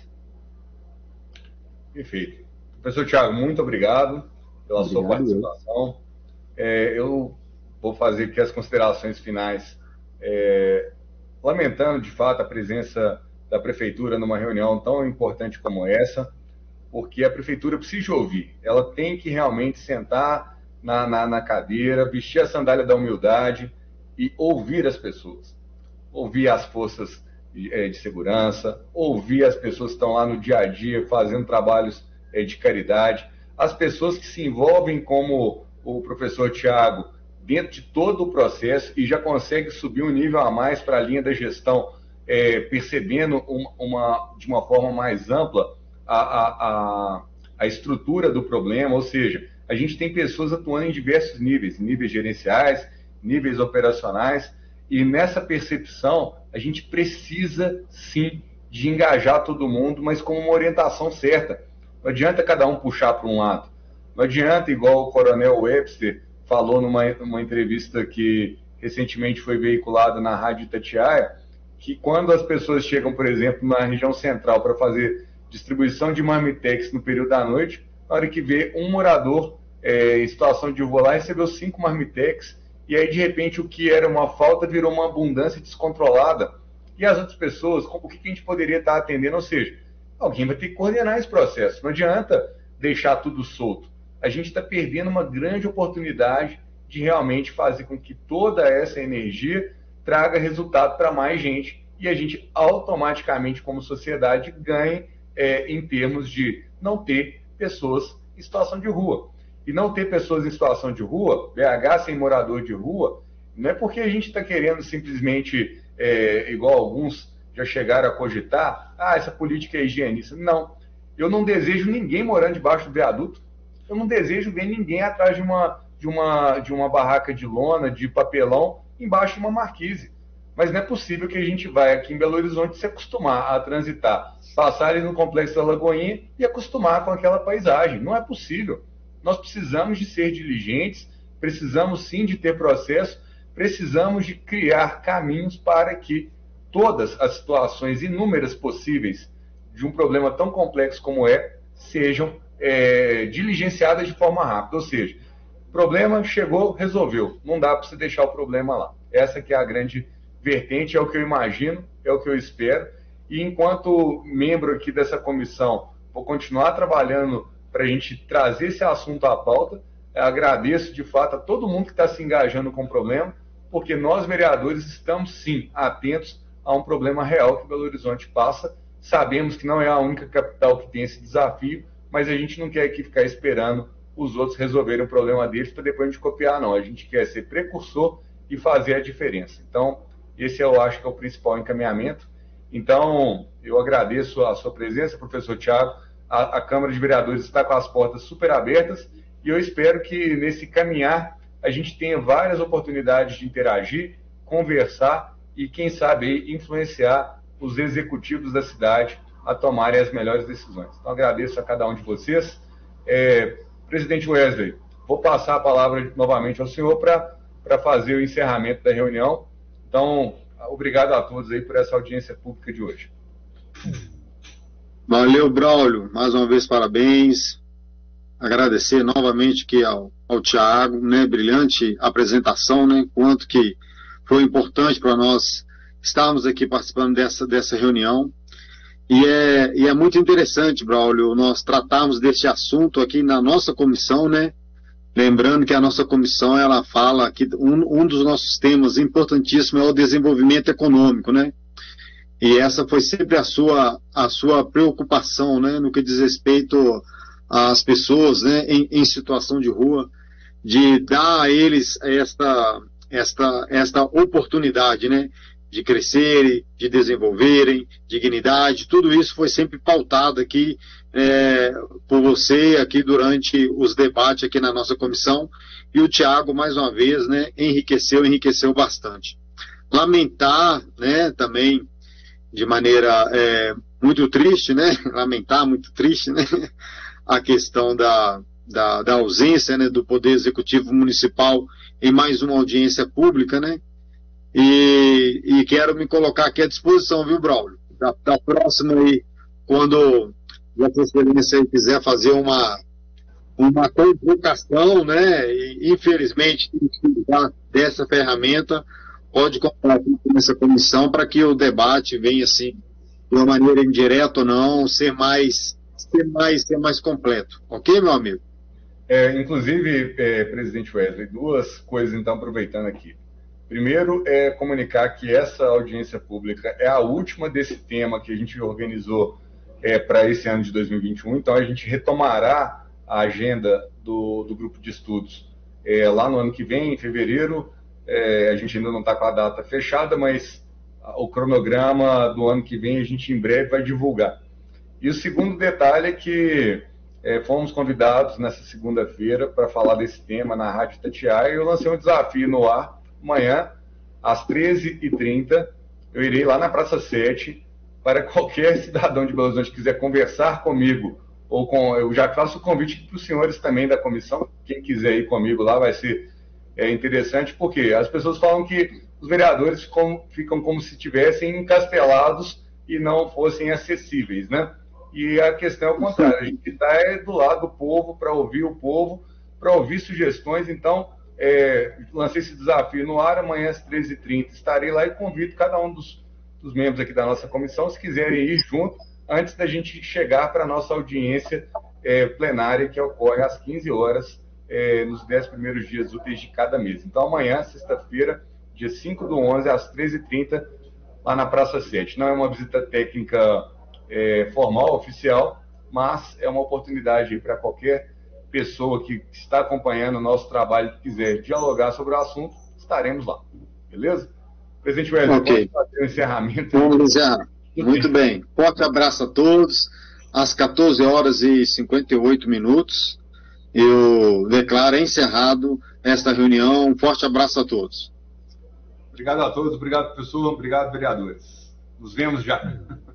Perfeito. Professor Tiago, muito obrigado pela obrigado, sua participação. É, eu vou fazer aqui as considerações finais, é, lamentando, de fato, a presença da Prefeitura numa reunião tão importante como essa, porque a Prefeitura precisa ouvir. Ela tem que realmente sentar Na, na, na cadeira, vestir a sandália da humildade e ouvir as pessoas. Ouvir as forças de, é, de segurança, ouvir as pessoas que estão lá no dia a dia fazendo trabalhos é, de caridade, as pessoas que se envolvem, como o professor Tiago, dentro de todo o processo e já consegue subir um nível a mais para a linha da gestão, é, percebendo uma, uma, de uma forma mais ampla a, a, a, a estrutura do problema, ou seja, a gente tem pessoas atuando em diversos níveis, níveis gerenciais, níveis operacionais, e nessa percepção a gente precisa sim de engajar todo mundo, mas com uma orientação certa. Não adianta cada um puxar para um lado. Não adianta, igual o Coronel Webster falou numa, numa entrevista que recentemente foi veiculada na Rádio Itatiaia, que quando as pessoas chegam, por exemplo, na região central para fazer distribuição de marmitex no período da noite, na hora que vê um morador é, em situação de rua lá, recebeu cinco marmitex, e aí de repente o que era uma falta virou uma abundância descontrolada. E as outras pessoas, o que a gente poderia estar atendendo? Ou seja, alguém vai ter que coordenar esse processo. Não adianta deixar tudo solto. A gente está perdendo uma grande oportunidade de realmente fazer com que toda essa energia traga resultado para mais gente, e a gente automaticamente, como sociedade, ganhe é, em termos de não ter pessoas em situação de rua. E não ter pessoas em situação de rua, B H sem morador de rua, não é porque a gente está querendo simplesmente, é, igual alguns já chegaram a cogitar, ah, essa política é higienista. Não. Eu não desejo ninguém morando debaixo do viaduto. Eu não desejo ver ninguém atrás de uma, de uma, de uma barraca de lona, de papelão, embaixo de uma marquise. Mas não é possível que a gente vai aqui em Belo Horizonte se acostumar a transitar, passar ali no Complexo da Lagoinha e acostumar com aquela paisagem. Não é possível. Nós precisamos de ser diligentes, precisamos sim de ter processo, precisamos de criar caminhos para que todas as situações inúmeras possíveis de um problema tão complexo como é, sejam é, diligenciadas de forma rápida. Ou seja, problema chegou, resolveu. Não dá para você deixar o problema lá. Essa que é a grande vertente, é o que eu imagino, é o que eu espero. E enquanto membro aqui dessa comissão, vou continuar trabalhando para a gente trazer esse assunto à pauta. Eu agradeço, de fato, a todo mundo que está se engajando com o problema, porque nós, vereadores, estamos, sim, atentos a um problema real que Belo Horizonte passa. Sabemos que não é a única capital que tem esse desafio, mas a gente não quer aqui ficar esperando os outros resolverem o problema deles para depois a gente copiar, não. A gente quer ser precursor e fazer a diferença. Então, esse eu acho que é o principal encaminhamento. Então, eu agradeço a sua presença, professor Thiago. A, a Câmara de Vereadores está com as portas super abertas e eu espero que nesse caminhar a gente tenha várias oportunidades de interagir, conversar e, quem sabe, influenciar os executivos da cidade a tomarem as melhores decisões. Então, agradeço a cada um de vocês. É, presidente Wesley, vou passar a palavra novamente ao senhor para fazer o encerramento da reunião. Então, obrigado a todos aí por essa audiência pública de hoje. Valeu, Braulio. Mais uma vez, parabéns. Agradecer novamente aqui ao, ao Thiago, né? Brilhante apresentação, né? Quanto que foi importante para nós estarmos aqui participando dessa, dessa reunião. E é, e é muito interessante, Braulio, nós tratarmos desse assunto aqui na nossa comissão, né? Lembrando que a nossa comissão, ela fala que um, um dos nossos temas importantíssimos é o desenvolvimento econômico, né? E essa foi sempre a sua, a sua preocupação, né? No que diz respeito às pessoas, né? Em, em situação de rua, de dar a eles esta, esta, esta oportunidade, né? De crescerem, de desenvolverem, dignidade, tudo isso foi sempre pautado aqui é, por você, aqui durante os debates aqui na nossa comissão, e o Thiago, mais uma vez, né, enriqueceu, enriqueceu bastante. Lamentar, né, também, de maneira é, muito triste, né, lamentar, muito triste, né, a questão da, da, da ausência, né, do Poder Executivo Municipal em mais uma audiência pública, né. E, e quero me colocar aqui à disposição, viu, Braulio? Da, da próxima aí, quando Vossa Excelência aí quiser fazer uma, uma convocação, né? E, infelizmente, tem que utilizar dessa ferramenta, pode contar com essa comissão para que o debate venha, assim, de uma maneira indireta ou não, ser mais, ser mais, ser mais completo. Ok, meu amigo? É, inclusive, é, presidente Wesley, duas coisas, então, aproveitando aqui. Primeiro, é comunicar que essa audiência pública é a última desse tema que a gente organizou é, para esse ano de dois mil e vinte e um, então a gente retomará a agenda do, do grupo de estudos é, lá no ano que vem, em fevereiro. É, a gente ainda não está com a data fechada, mas o cronograma do ano que vem a gente em breve vai divulgar. E o segundo detalhe é que é, fomos convidados nessa segunda-feira para falar desse tema na Rádio Itatiaia e eu lancei um desafio no ar. Amanhã, às treze e trinta, eu irei lá na Praça sete para qualquer cidadão de Belo Horizonte que quiser conversar comigo, ou com, eu já faço o convite para os senhores também da comissão, quem quiser ir comigo lá vai ser é, interessante, porque as pessoas falam que os vereadores ficam, ficam como se estivessem encastelados e não fossem acessíveis, né? E a questão é o contrário, a gente está é, do lado do povo, para ouvir o povo, para ouvir sugestões, então... É, lancei esse desafio no ar, amanhã às treze e trinta estarei lá e convido cada um dos, dos membros aqui da nossa comissão, se quiserem ir junto, antes da gente chegar para a nossa audiência é, plenária, que ocorre às quinze horas, é, nos dez primeiros dias úteis de cada mês. Então, amanhã, sexta-feira, dia cinco do onze, às treze e trinta, lá na Praça sete. Não é uma visita técnica é, formal, oficial, mas é uma oportunidade para qualquer pessoa que está acompanhando o nosso trabalho e quiser dialogar sobre o assunto, estaremos lá. Beleza? Presidente Wesley, Ok. vamos fazer o encerramento. Vamos encerrar. Muito bem. Forte abraço a todos. Às quatorze horas e cinquenta e oito minutos, eu declaro encerrado esta reunião. Um forte abraço a todos. Obrigado a todos, obrigado, professor, obrigado, vereadores. Nos vemos já.